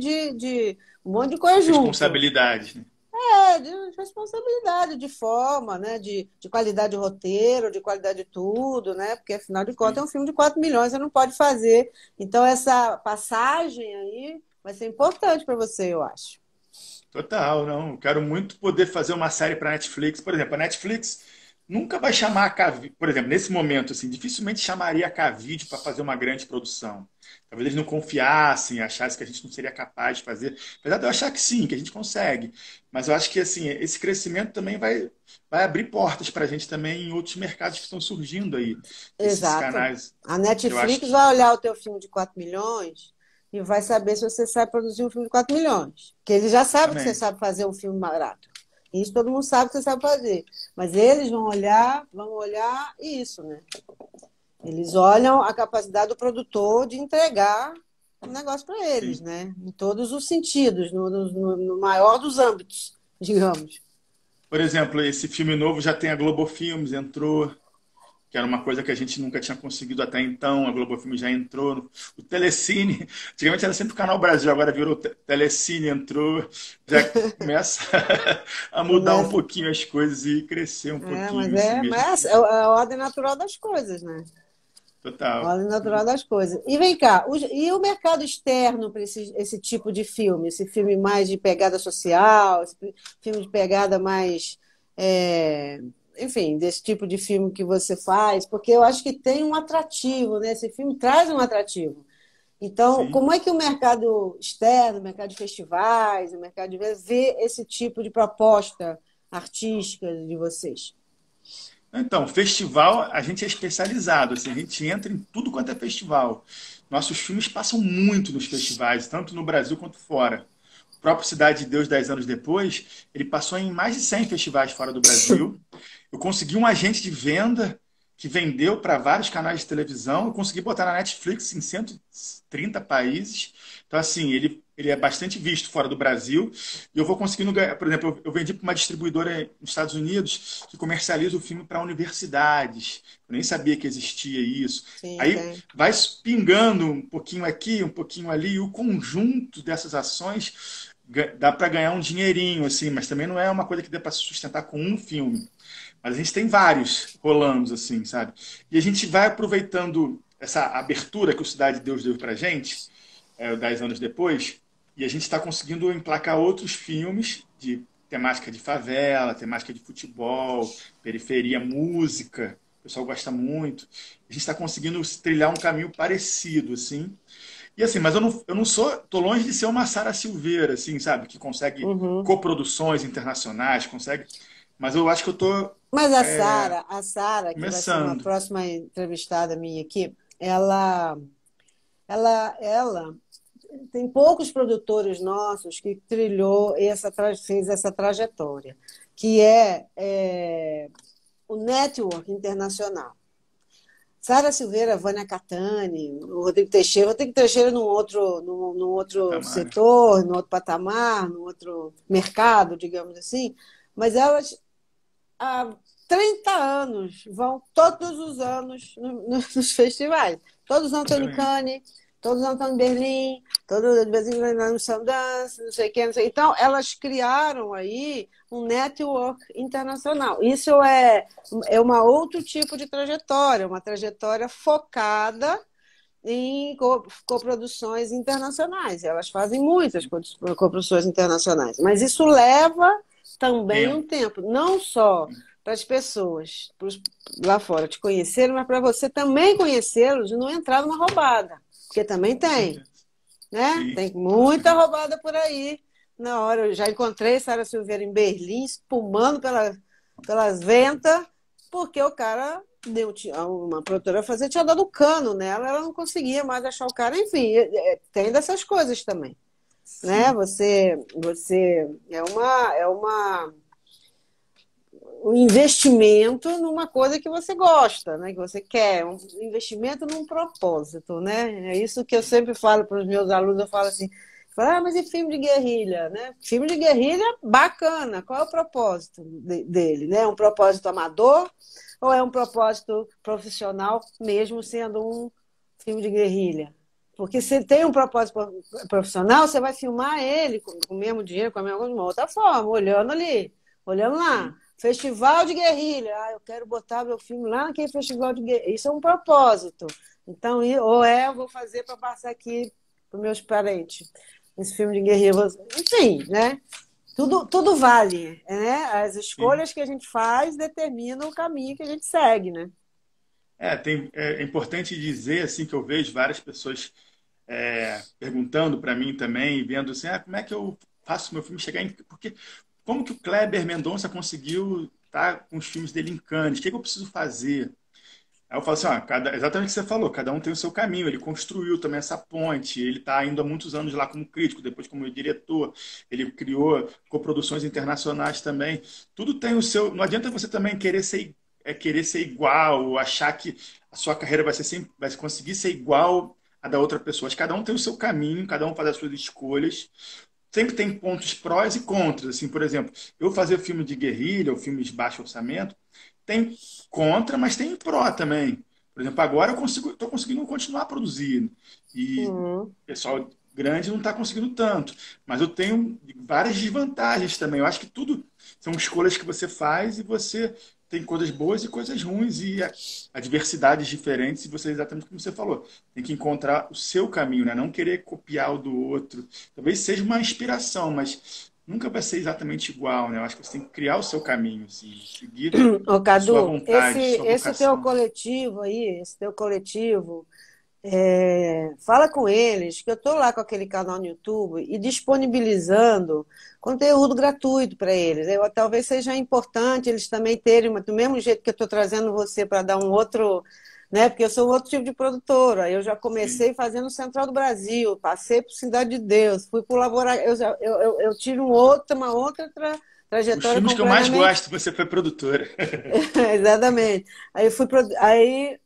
um monte de coisa junto. Responsabilidades, né? De responsabilidade, de forma, né? De qualidade de roteiro, de qualidade de tudo, né? Porque afinal de contas é Sim. um filme de 4 milhões, você não pode fazer. Então, essa passagem aí vai ser importante para você, eu acho. Total, não. Eu quero muito poder fazer uma série para Netflix. Por exemplo, a Netflix nunca vai chamar a Cavi, por exemplo, nesse momento, assim, dificilmente chamaria a Cavid para fazer uma grande produção. Talvez eles não confiassem, achassem que a gente não seria capaz de fazer. Apesar de eu achar que sim, que a gente consegue. Mas eu acho que assim, esse crescimento também vai abrir portas para a gente também em outros mercados que estão surgindo aí. Esses Exato. canais, A eu acho Netflix que. vai olhar o teu filme de 4 milhões e vai saber se você sabe produzir um filme de 4 milhões. Porque ele já sabe que você Exatamente. sabe fazer um filme barato. Isso todo mundo sabe que você sabe fazer. Mas eles vão olhar isso, né? Eles olham a capacidade do produtor de entregar um negócio para eles, Sim. né? Em todos os sentidos, no maior dos âmbitos, digamos. Por exemplo, esse filme novo já tem a Globo Filmes, entrou. que era uma coisa que a gente nunca tinha conseguido até então. A Globo Filme já entrou. O Telecine, antigamente era sempre o Canal Brasil, agora virou o Telecine, entrou, já começa a mudar um Começa. pouquinho as coisas e crescer um É, pouquinho assim mesmo. mas é a ordem natural das coisas, né? A Total. ordem natural das coisas. E vem cá, e o mercado externo para esse tipo de filme? Esse filme mais de pegada social, esse filme de pegada mais. é, Enfim, desse tipo de filme que você faz, porque eu acho que tem um atrativo, né? Esse filme traz um atrativo. Então, Sim. como é que o mercado externo, o mercado de festivais, o mercado de vê esse tipo de proposta artística de vocês? Então, festival, a gente é especializado, assim, a gente entra em tudo quanto é festival. Nossos filmes passam muito nos festivais, tanto no Brasil quanto fora. O próprio Cidade de Deus, 10 anos depois, ele passou em mais de 100 festivais fora do Brasil. Eu consegui um agente de venda que vendeu para vários canais de televisão. Eu consegui botar na Netflix em 130 países. Então, assim, ele é bastante visto fora do Brasil. E eu vou conseguindo ganhar. Por exemplo, eu vendi para uma distribuidora nos Estados Unidos que comercializa o filme para universidades. Eu nem sabia que existia isso. Sim, Aí tem. vai pingando um pouquinho aqui, um pouquinho ali, e o conjunto dessas ações dá para ganhar um dinheirinho, assim, mas também não é uma coisa que dê para sustentar com um filme. Mas a gente tem vários rolando, assim, sabe? E a gente vai aproveitando essa abertura que o Cidade de Deus deu pra gente, 10 anos depois, e a gente está conseguindo emplacar outros filmes de temática de favela, temática de futebol, periferia, música. O pessoal gosta muito. A gente está conseguindo trilhar um caminho parecido, assim. E assim, mas eu não sou, tô longe de ser uma Sara Silveira, assim, sabe? Que consegue Uhum. coproduções internacionais, consegue. Mas eu acho que eu tô Mas a Sara, que vai ser uma começando. próxima entrevistada minha aqui, ela tem poucos produtores nossos que fez essa trajetória, que o network internacional. Sara Silveira, Vânia Catani, o Rodrigo Teixeira num outro Patamar. setor, num outro patamar, num outro mercado, digamos assim, mas elas há 30 anos vão todos os anos nos festivais. Todos os anos estão em Excelente. Cannes, todos os anos estão em Berlim, todos de vez em quando no Sundance, não sei o que, não sei. Então, elas criaram aí um network internacional. Isso é uma outro tipo de trajetória, uma trajetória focada em coproduções internacionais. Elas fazem muitas coproduções internacionais, mas isso leva também um Tempo. tempo, não só para as pessoas lá fora te conhecerem, mas para você também conhecê-los e não entrar numa roubada, porque também Com tem, certeza. né? Sim. Tem muita roubada por aí. Na hora, eu já encontrei Sara Silveira em Berlim, espumando pelas ventas, porque o cara uma produtora fazer tinha dado cano nela, ela não conseguia mais achar o cara. Enfim, tem dessas coisas também, né? Sim. Você um investimento numa coisa que você gosta, né? Que você quer, um investimento num propósito, né? É isso que eu sempre falo para os meus alunos, eu falo assim, mas e filme de guerrilha, né? Filme de guerrilha, bacana. Qual é o propósito dele, né? É um propósito amador ou é um propósito profissional, mesmo sendo um filme de guerrilha? Porque se tem um propósito profissional, você vai filmar ele com o mesmo dinheiro, com a mesma, de uma outra forma, olhando ali, olhando lá. Sim. Festival de guerrilha. Eu quero botar meu filme lá naquele festival de guerrilha. Isso é um propósito. Então, eu vou fazer para passar aqui para meus parentes. Esse filme de guerrilha. Enfim, né? Tudo vale, né? As Sim. escolhas que a gente faz determinam o caminho que a gente segue, né? É importante dizer assim que eu vejo várias pessoas perguntando para mim também, vendo assim, como é que eu faço meu filme chegar em... Porque como que o Kleber Mendonça conseguiu estar com os filmes dele em Cannes? O que eu preciso fazer? Aí eu falo assim, exatamente o que você falou, cada um tem o seu caminho, ele construiu também essa ponte, ele está indo há muitos anos lá como crítico, depois como diretor, ele criou coproduções internacionais também. Tudo tem o seu. Não adianta você também querer ser igual, ou achar que a sua carreira vai conseguir ser igual a da outra pessoa. Cada um tem o seu caminho, cada um faz as suas escolhas. Sempre tem pontos prós e contras. Assim, por exemplo, eu fazer filme de guerrilha ou filmes de baixo orçamento tem contra, mas tem pró também. Por exemplo, agora eu estou conseguindo continuar a produzir. E o Uhum. pessoal grande não está conseguindo tanto. Mas eu tenho várias desvantagens também. Eu acho que tudo são escolhas que você faz e você tem coisas boas e coisas ruins e adversidades diferentes. E você, exatamente como você falou, tem que encontrar o seu caminho, né? Não querer copiar o do outro. Talvez seja uma inspiração, mas nunca vai ser exatamente igual, né? Eu acho que você tem que criar o seu caminho, assim, seguir Ô, a sua Cadu, esse, vontade, sua esse teu vocação. coletivo aí, esse teu coletivo, fala com eles, que eu estou lá com aquele canal no YouTube e disponibilizando conteúdo gratuito para eles. Talvez seja importante eles também terem, do mesmo jeito que eu estou trazendo você para dar um outro, né? Porque eu sou um outro tipo de produtora. Eu já Sim. comecei fazendo Central do Brasil, passei por Cidade de Deus, fui para o laboratório. Eu tive uma outra Os trajetória filmes que eu mais completamente. gosto, você foi produtora. Exatamente. Aí eu fui aí,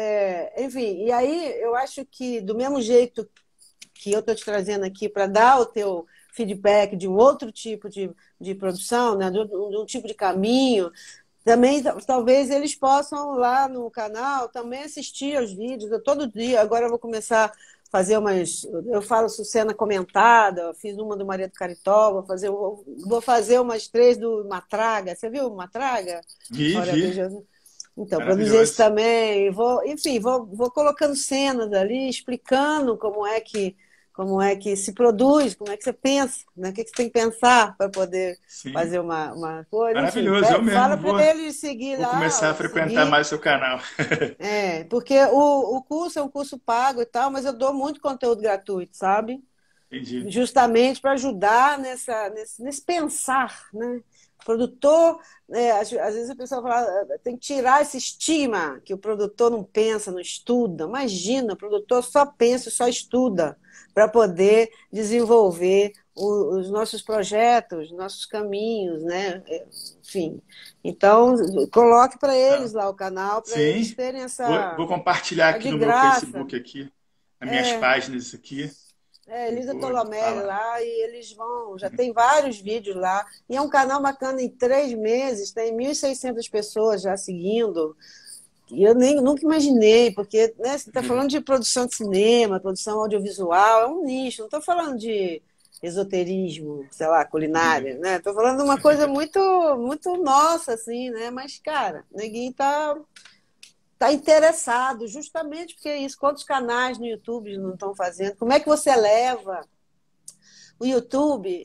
enfim, e aí eu acho que do mesmo jeito que eu estou te trazendo aqui para dar o teu feedback de um outro tipo de produção, né, de um tipo de caminho, também talvez eles possam lá no canal também assistir aos vídeos. Eu, todo dia, agora eu vou começar a fazer umas. Eu falo cena comentada, fiz uma do Maria do Caritó, vou fazer umas três do Matraga. Você viu o Matraga? Vi, Olha, vi. veja. Então, produzir esse Maravilhoso. também. Enfim, vou colocando cenas ali, explicando como é que se produz, como é que você pensa, né? O que você tem que pensar para poder Sim. fazer uma coisa. Enfim, Maravilhoso. Eu mesmo fala para vou, eles seguir vou lá, começar a frequentar seguir. mais o seu canal. Porque o curso é um curso pago e tal, mas eu dou muito conteúdo gratuito, sabe? Entendi. Justamente para ajudar nesse pensar, né? Produtor, às vezes a pessoa fala, tem que tirar esse estigma que o produtor não pensa, não estuda. Imagina, o produtor só pensa, só estuda para poder desenvolver os nossos projetos, nossos caminhos, né? Enfim. Então, coloque para Tá. eles lá o canal, para eles Sim. terem Vou compartilhar é aqui de no meu graça. Facebook aqui, nas minhas É, páginas aqui. E Elisa vou Tolomelli falar. lá, e eles já tem vários vídeos lá. E é um canal bacana, em 3 meses, tem 1.600 pessoas já seguindo. E eu nunca imaginei, porque né, você está falando de produção de cinema, produção audiovisual, é um nicho, não estou falando de esoterismo, sei lá, culinária, né? Estou falando de uma coisa muito, muito nossa, assim, né? Mas, cara, neguinho tá interessado, justamente porque é isso. Quantos canais no YouTube não estão fazendo? Como é que você leva? O YouTube,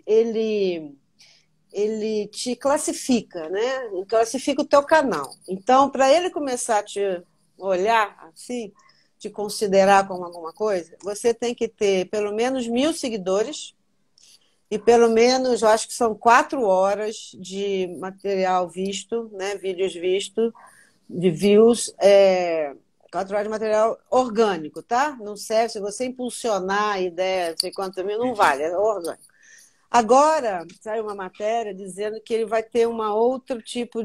ele te classifica, né? Ele classifica o teu canal. Então, para ele começar a te olhar assim, te considerar como alguma coisa, você tem que ter pelo menos 1.000 seguidores e pelo menos, eu acho que são 4 horas de material visto, né? Vídeos vistos, de views, 4 horas de material orgânico, tá? Não serve, se você impulsionar a ideia, não sei quanto mil, não Entendi. vale, é orgânico. Agora, saiu uma matéria dizendo que ele vai ter um outro tipo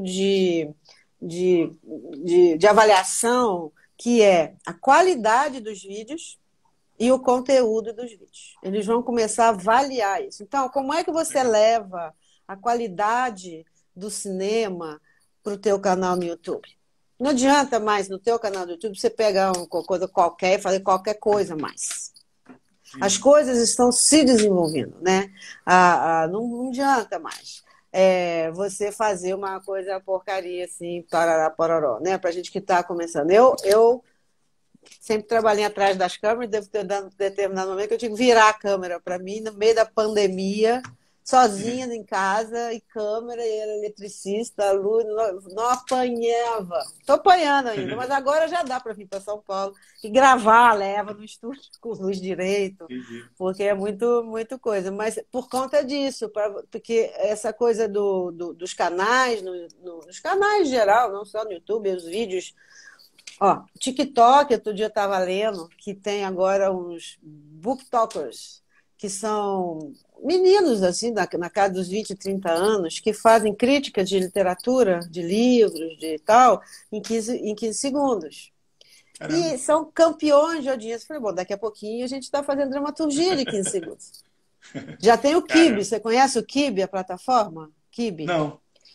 de, de avaliação, que é a qualidade dos vídeos e o conteúdo dos vídeos. Eles vão começar a avaliar isso. Então, como é que você Legal. leva a qualidade do cinema para o teu canal no YouTube? Não adianta mais no teu canal do YouTube você pegar uma coisa qualquer e fazer qualquer coisa mais. As Entendi. coisas estão se desenvolvendo, né? Não adianta mais. Você fazer uma coisa porcaria assim, parará, pororó, né? Para gente que está começando. Eu sempre trabalhei atrás das câmeras, devo ter dado um determinado momento que eu tinha que virar a câmera para mim, no meio da pandemia, sozinha em casa, e câmera, e era eletricista, luz, não apanhava. Estou apanhando ainda, mas agora já dá para vir para São Paulo e gravar, leva no estúdio com luz direito, Entendi. porque é muito, muito coisa. Mas por conta disso, porque essa coisa dos canais, nos canais em geral, não só no YouTube, os vídeos. Ó, TikTok, outro dia eu estava lendo, que tem agora uns booktokers, que são meninos, assim, na casa dos 20, 30 anos, que fazem críticas de literatura, de livros, de tal, em 15 segundos. Caramba. E são campeões de audiência. Eu falei, bom, daqui a pouquinho a gente está fazendo dramaturgia de 15 segundos. Já tem o Kibi, Caramba. você conhece o Kibi, a plataforma? Kibi? Não,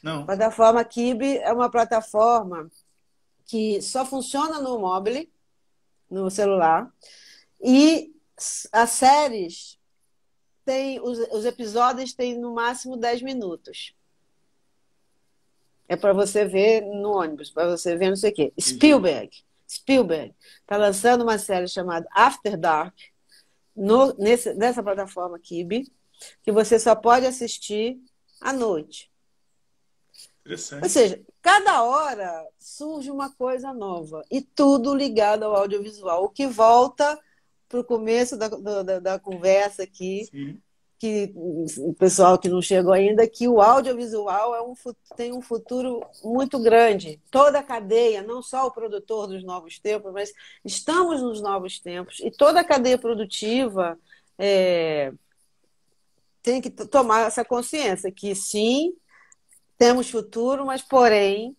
Não. Plataforma Quibi é uma plataforma que só funciona no mobile, no celular, e as séries os episódios têm no máximo 10 minutos. É para você ver no ônibus, para você ver não sei o quê. Entendi. Spielberg está lançando uma série chamada After Dark nessa plataforma Quibi, que você só pode assistir à noite. Ou Interessante. seja, cada hora surge uma coisa nova e tudo ligado ao audiovisual, o que volta para o começo da conversa aqui, Sim. que o pessoal que não chegou ainda, que o audiovisual tem um futuro muito grande. Toda a cadeia, não só o produtor dos novos tempos, mas estamos nos novos tempos, e toda a cadeia produtiva tem que tomar essa consciência que sim, temos futuro, mas porém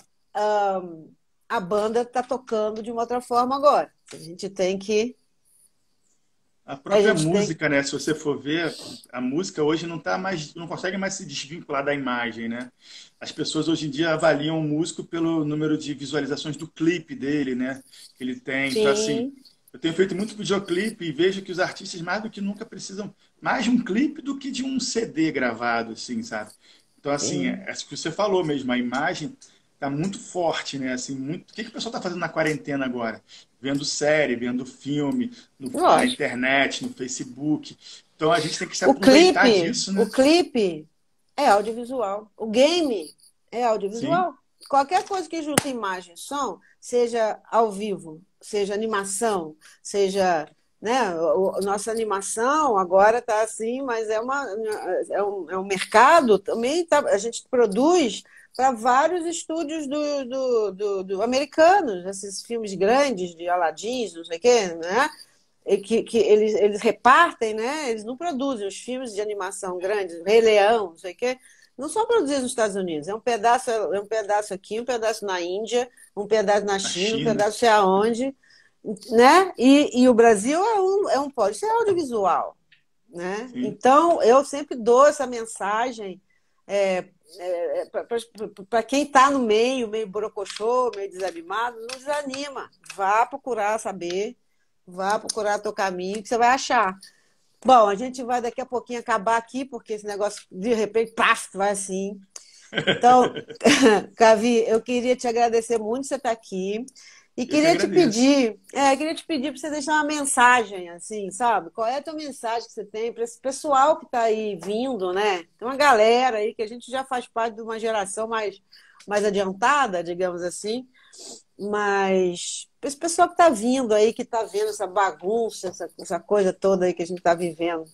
a banda está tocando de uma outra forma agora. A gente tem que. A A própria gente tem. música, né? Se você for ver, a música hoje não tá mais, não consegue mais se desvincular da imagem, né? As pessoas hoje em dia avaliam o músico pelo número de visualizações do clipe dele, né? Que ele tem. Então, assim, Sim, eu tenho feito muito videoclipe e vejo que os artistas mais do que nunca precisam mais de um clipe do que de um CD gravado, assim, sabe? Então, assim, sim. é isso que você falou mesmo, a imagem tá muito forte, né? Assim, muito. O que que o pessoal tá fazendo na quarentena agora? Vendo série, vendo filme, na Lógico. internet, no Facebook. Então a gente tem que se O aproveitar clipe, disso, o né? clipe é audiovisual. O game é Sim, audiovisual. Qualquer coisa que junta imagem e som, seja ao vivo, seja animação, seja. Né? Nossa animação agora está assim, mas é um mercado também. A gente produz para vários estúdios do americanos, esses filmes grandes de Aladdin, não sei o quê, né? E que eles repartem, né? Eles não produzem os filmes de animação grandes, Rei Leão, não sei o quê, não são produzidos nos Estados Unidos. É um pedaço aqui, um pedaço na Índia, um pedaço na na China, um China. pedaço sei aonde, né? E o Brasil é um polo, isso é audiovisual, né? Sim. Então, eu sempre dou essa mensagem para quem está no meio borocochô, meio desanimado, não desanima. Vá procurar saber, vá procurar teu caminho, que você vai achar. Bom, a gente vai daqui a pouquinho acabar aqui, porque esse negócio, de repente, paf, vai assim. Então, Cavi, eu queria te agradecer muito por você estar aqui. E Eu que queria te agradeço. pedir, para você deixar uma mensagem, assim, sabe? Qual é a tua mensagem que você tem para esse pessoal que está aí vindo, né? Tem uma galera aí que a gente já faz parte de uma geração mais adiantada, digamos assim, mas esse pessoal que está vindo aí, que está vendo essa bagunça, essa coisa toda aí que a gente está vivendo.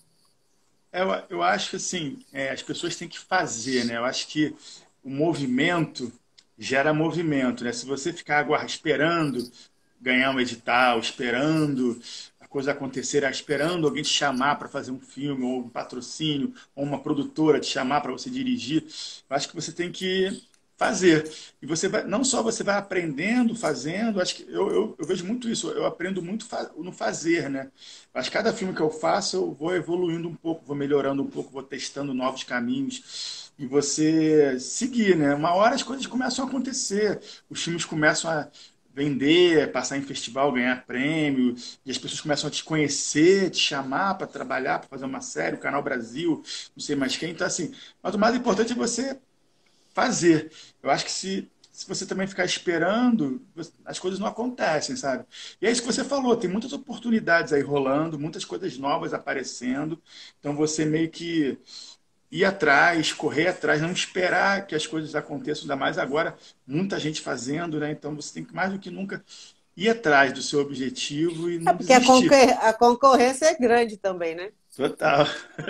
Eu acho que assim, as pessoas têm que fazer, né? Eu acho que o movimento gera movimento, né? Se você ficar agora esperando ganhar um edital, esperando a coisa acontecer, esperando alguém te chamar para fazer um filme, ou um patrocínio, ou uma produtora te chamar para você dirigir, eu acho que você tem que fazer. E você vai, não só você vai aprendendo, fazendo, acho que eu vejo muito isso, eu aprendo muito no fazer, né? Acho que cada filme que eu faço, eu vou evoluindo um pouco, vou melhorando um pouco, vou testando novos caminhos. E você seguir, né? Uma hora as coisas começam a acontecer, os filmes começam a vender, passar em festival, ganhar prêmio, e as pessoas começam a te conhecer, te chamar para trabalhar, para fazer uma série, o Canal Brasil, não sei mais quem. Então, assim, mas o mais importante é você fazer. Eu acho que se você também ficar esperando, as coisas não acontecem, sabe? E é isso que você falou, tem muitas oportunidades aí rolando, muitas coisas novas aparecendo, então você meio que ir atrás, correr atrás, não esperar que as coisas aconteçam, ainda mais agora, muita gente fazendo, né? Então você tem que mais do que nunca ir atrás do seu objetivo e É não porque desistir. a concorrência é grande também, né? Total.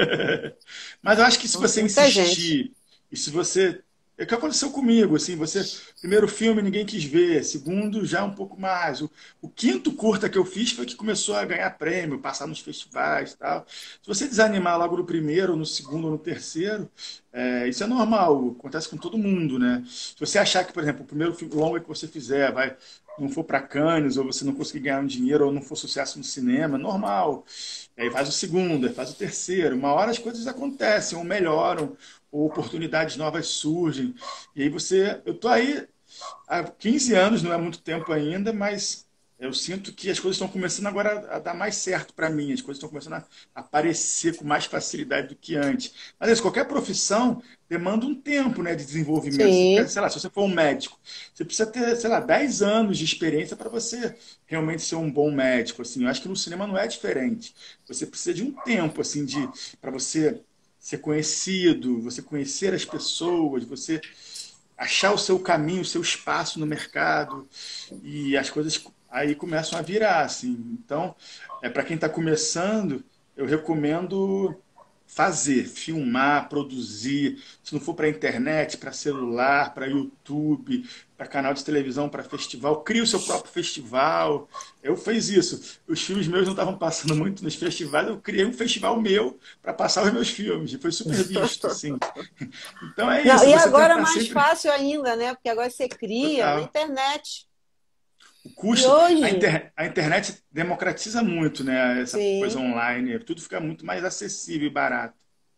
Mas eu acho que se você Muita gente. insistir, e se você. É o que aconteceu comigo, assim, você. Primeiro filme ninguém quis ver, segundo já um pouco mais. O quinto curta que eu fiz foi que começou a ganhar prêmio, passar nos festivais e tal. Se você desanimar logo no primeiro, ou no segundo, ou no terceiro, isso é normal, acontece com todo mundo, né? Se você achar que, por exemplo, o primeiro filme longo que você fizer vai não for para Cannes, ou você não conseguir ganhar um dinheiro, ou não for sucesso no cinema, normal. E aí faz o segundo, aí faz o terceiro. Uma hora as coisas acontecem, ou melhoram, ou oportunidades novas surgem. E aí eu tô aí há 15 anos, não é muito tempo ainda, mas eu sinto que as coisas estão começando agora a dar mais certo para mim, as coisas estão começando a aparecer com mais facilidade do que antes. Mas isso, qualquer profissão demanda um tempo, né, de desenvolvimento. Sim. Sei lá, se você for um médico, você precisa ter, sei lá, 10 anos de experiência para você realmente ser um bom médico. Assim, eu acho que no cinema não é diferente. Você precisa de um tempo assim de para você ser conhecido, você conhecer as pessoas, você achar o seu caminho, o seu espaço no mercado e as coisas aí começam a virar, assim. Então, para quem está começando, eu recomendo fazer, filmar, produzir. Se não for para internet, para celular, para YouTube, para canal de televisão, para festival, cria o seu próprio festival. Eu fiz isso. Os filmes meus não estavam passando muito nos festivais, eu criei um festival meu para passar os meus filmes. E foi super visto, assim. Então é Não, isso, e você agora tentar mais sempre. fácil ainda, né? Porque agora você cria na Total. internet. O E custo, hoje, a internet democratiza muito, né? Essa coisa sim, online, tudo fica muito mais acessível e barato.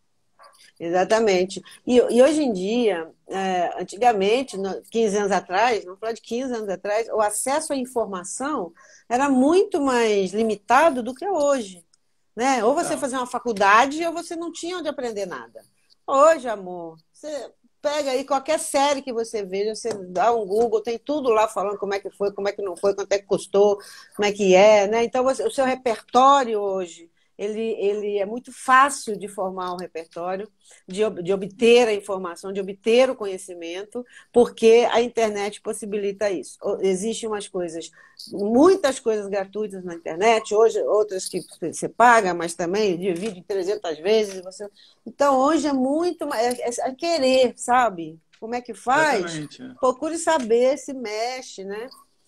exatamente. E hoje em dia, antigamente, 15 anos atrás, vamos falar de 15 anos atrás, o acesso à informação era muito mais limitado do que é hoje, né? Ou você Total. fazia uma faculdade ou você não tinha onde aprender nada. Hoje, amor, você pega aí qualquer série que você veja, você dá um Google, tem tudo lá falando como é que foi, como é que não foi, quanto é que custou, como é que é, né? Então, o seu repertório hoje, ele é muito fácil de formar um repertório, de obter a informação, de obter o conhecimento, porque a internet possibilita isso. Existem umas coisas, muitas coisas gratuitas na internet, hoje outras que você paga, mas também divide 300 vezes. Então, hoje é muito é querer, sabe? Como é que faz? Exatamente. É. Procure saber, se mexe, né?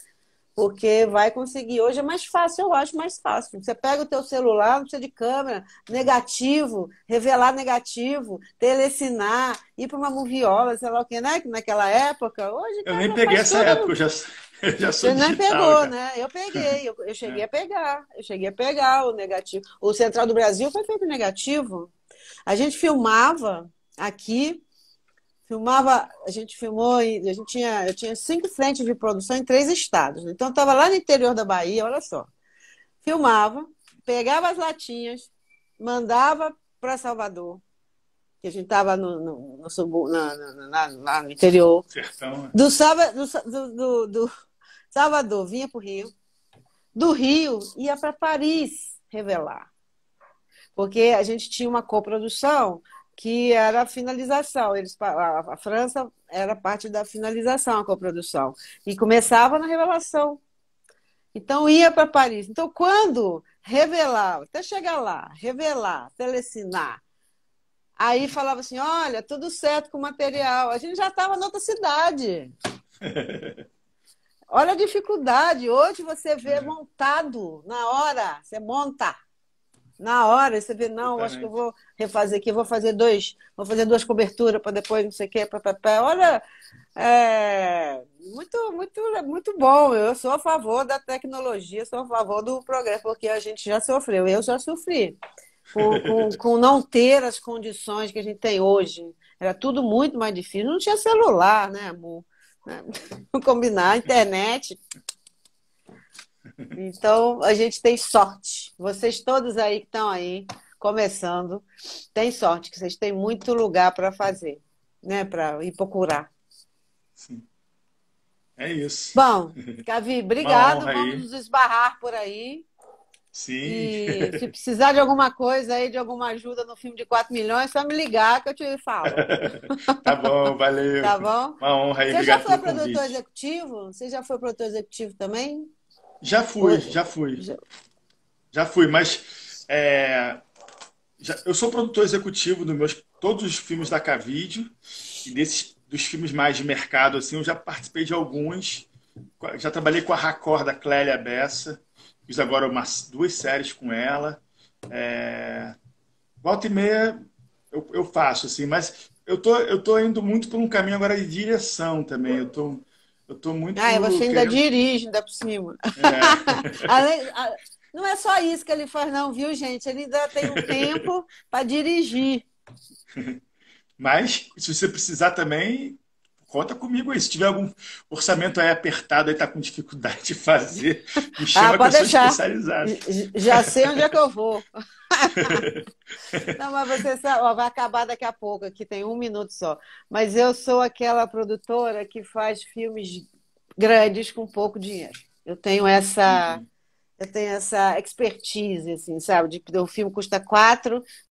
Porque vai conseguir. Hoje é mais fácil, eu acho mais fácil. Você pega o teu celular, não precisa de câmera, negativo, revelar negativo, telecinar, ir para uma moviola, sei lá o que, né? Que naquela época, hoje o Eu cara nem já peguei faz essa época, tudo. eu já sou Você nem digital pegou, já. né? Eu peguei, eu cheguei É. a pegar. Eu cheguei a pegar o negativo. O Central do Brasil foi feito negativo. A gente filmava aqui, filmava, a gente filmou, eu tinha 5 frentes de produção em 3 estados. Então, estava lá no interior da Bahia, olha só. Filmava, pegava as latinhas, mandava para Salvador, que a gente estava lá no interior. Sertão. Do Salvador, vinha para o Rio. Do Rio, ia para Paris revelar. Porque a gente tinha uma coprodução que era a finalização. A França era parte da finalização, a coprodução. E começava na revelação. Então ia para Paris. Então, quando revelar, até chegar lá, revelar, telecinar, aí falava assim: olha, tudo certo com o material. A gente já estava em outra cidade. Olha a dificuldade. Hoje você vê É, montado na hora, você monta. Na hora, você vê, não, acho que eu exatamente. vou refazer aqui, vou fazer 2 coberturas para depois, não sei o quê, papapá. Olha, muito bom. Eu sou a favor da tecnologia, sou a favor do progresso, porque a gente já sofreu, eu já sofri com não ter as condições que a gente tem hoje. Era tudo muito mais difícil. Não tinha celular, né, amor? Vamos combinar, internet. Então, a gente tem sorte. Vocês todos aí que estão aí, começando, têm sorte, que vocês têm muito lugar para fazer, né? Para ir procurar. Sim, é isso. Bom, Gavi, Uma obrigado. honra Vamos aí. nos esbarrar por aí. Sim. E se precisar de alguma coisa aí, de alguma ajuda no filme de 4 milhões, é só me ligar que eu te falo. Tá bom, valeu. Tá bom? Uma honra aí, Você já obrigado foi pelo produtor convite. executivo? Você já foi produtor executivo também? Já fui, Ou- já fui. já- Já fui, mas eu sou produtor executivo dos meus todos os filmes da Cavídeo e dos filmes mais de mercado assim, eu já participei de alguns. Já trabalhei com a Racor da Clélia Bessa, fiz agora 2 séries com ela. Volta e meia eu faço assim, mas eu tô indo muito por um caminho agora de direção também. Eu tô muito Ah, você ainda querendo. dirige, ainda por cima. É. Não é só isso que ele faz, não, viu, gente? Ele ainda tem um tempo para dirigir. Mas, se você precisar também, conta comigo aí. Se tiver algum orçamento aí apertado, aí tá com dificuldade de fazer, me Ah, chama que eu pode sou deixar. especializado. Já sei onde é que eu vou. Não, mas você sabe, ó, vai acabar daqui a pouco, aqui tem 1 minuto só. Mas eu sou aquela produtora que faz filmes grandes com pouco dinheiro. Eu tenho essa, Uhum. eu tenho essa expertise, assim, sabe? O filme custa 4,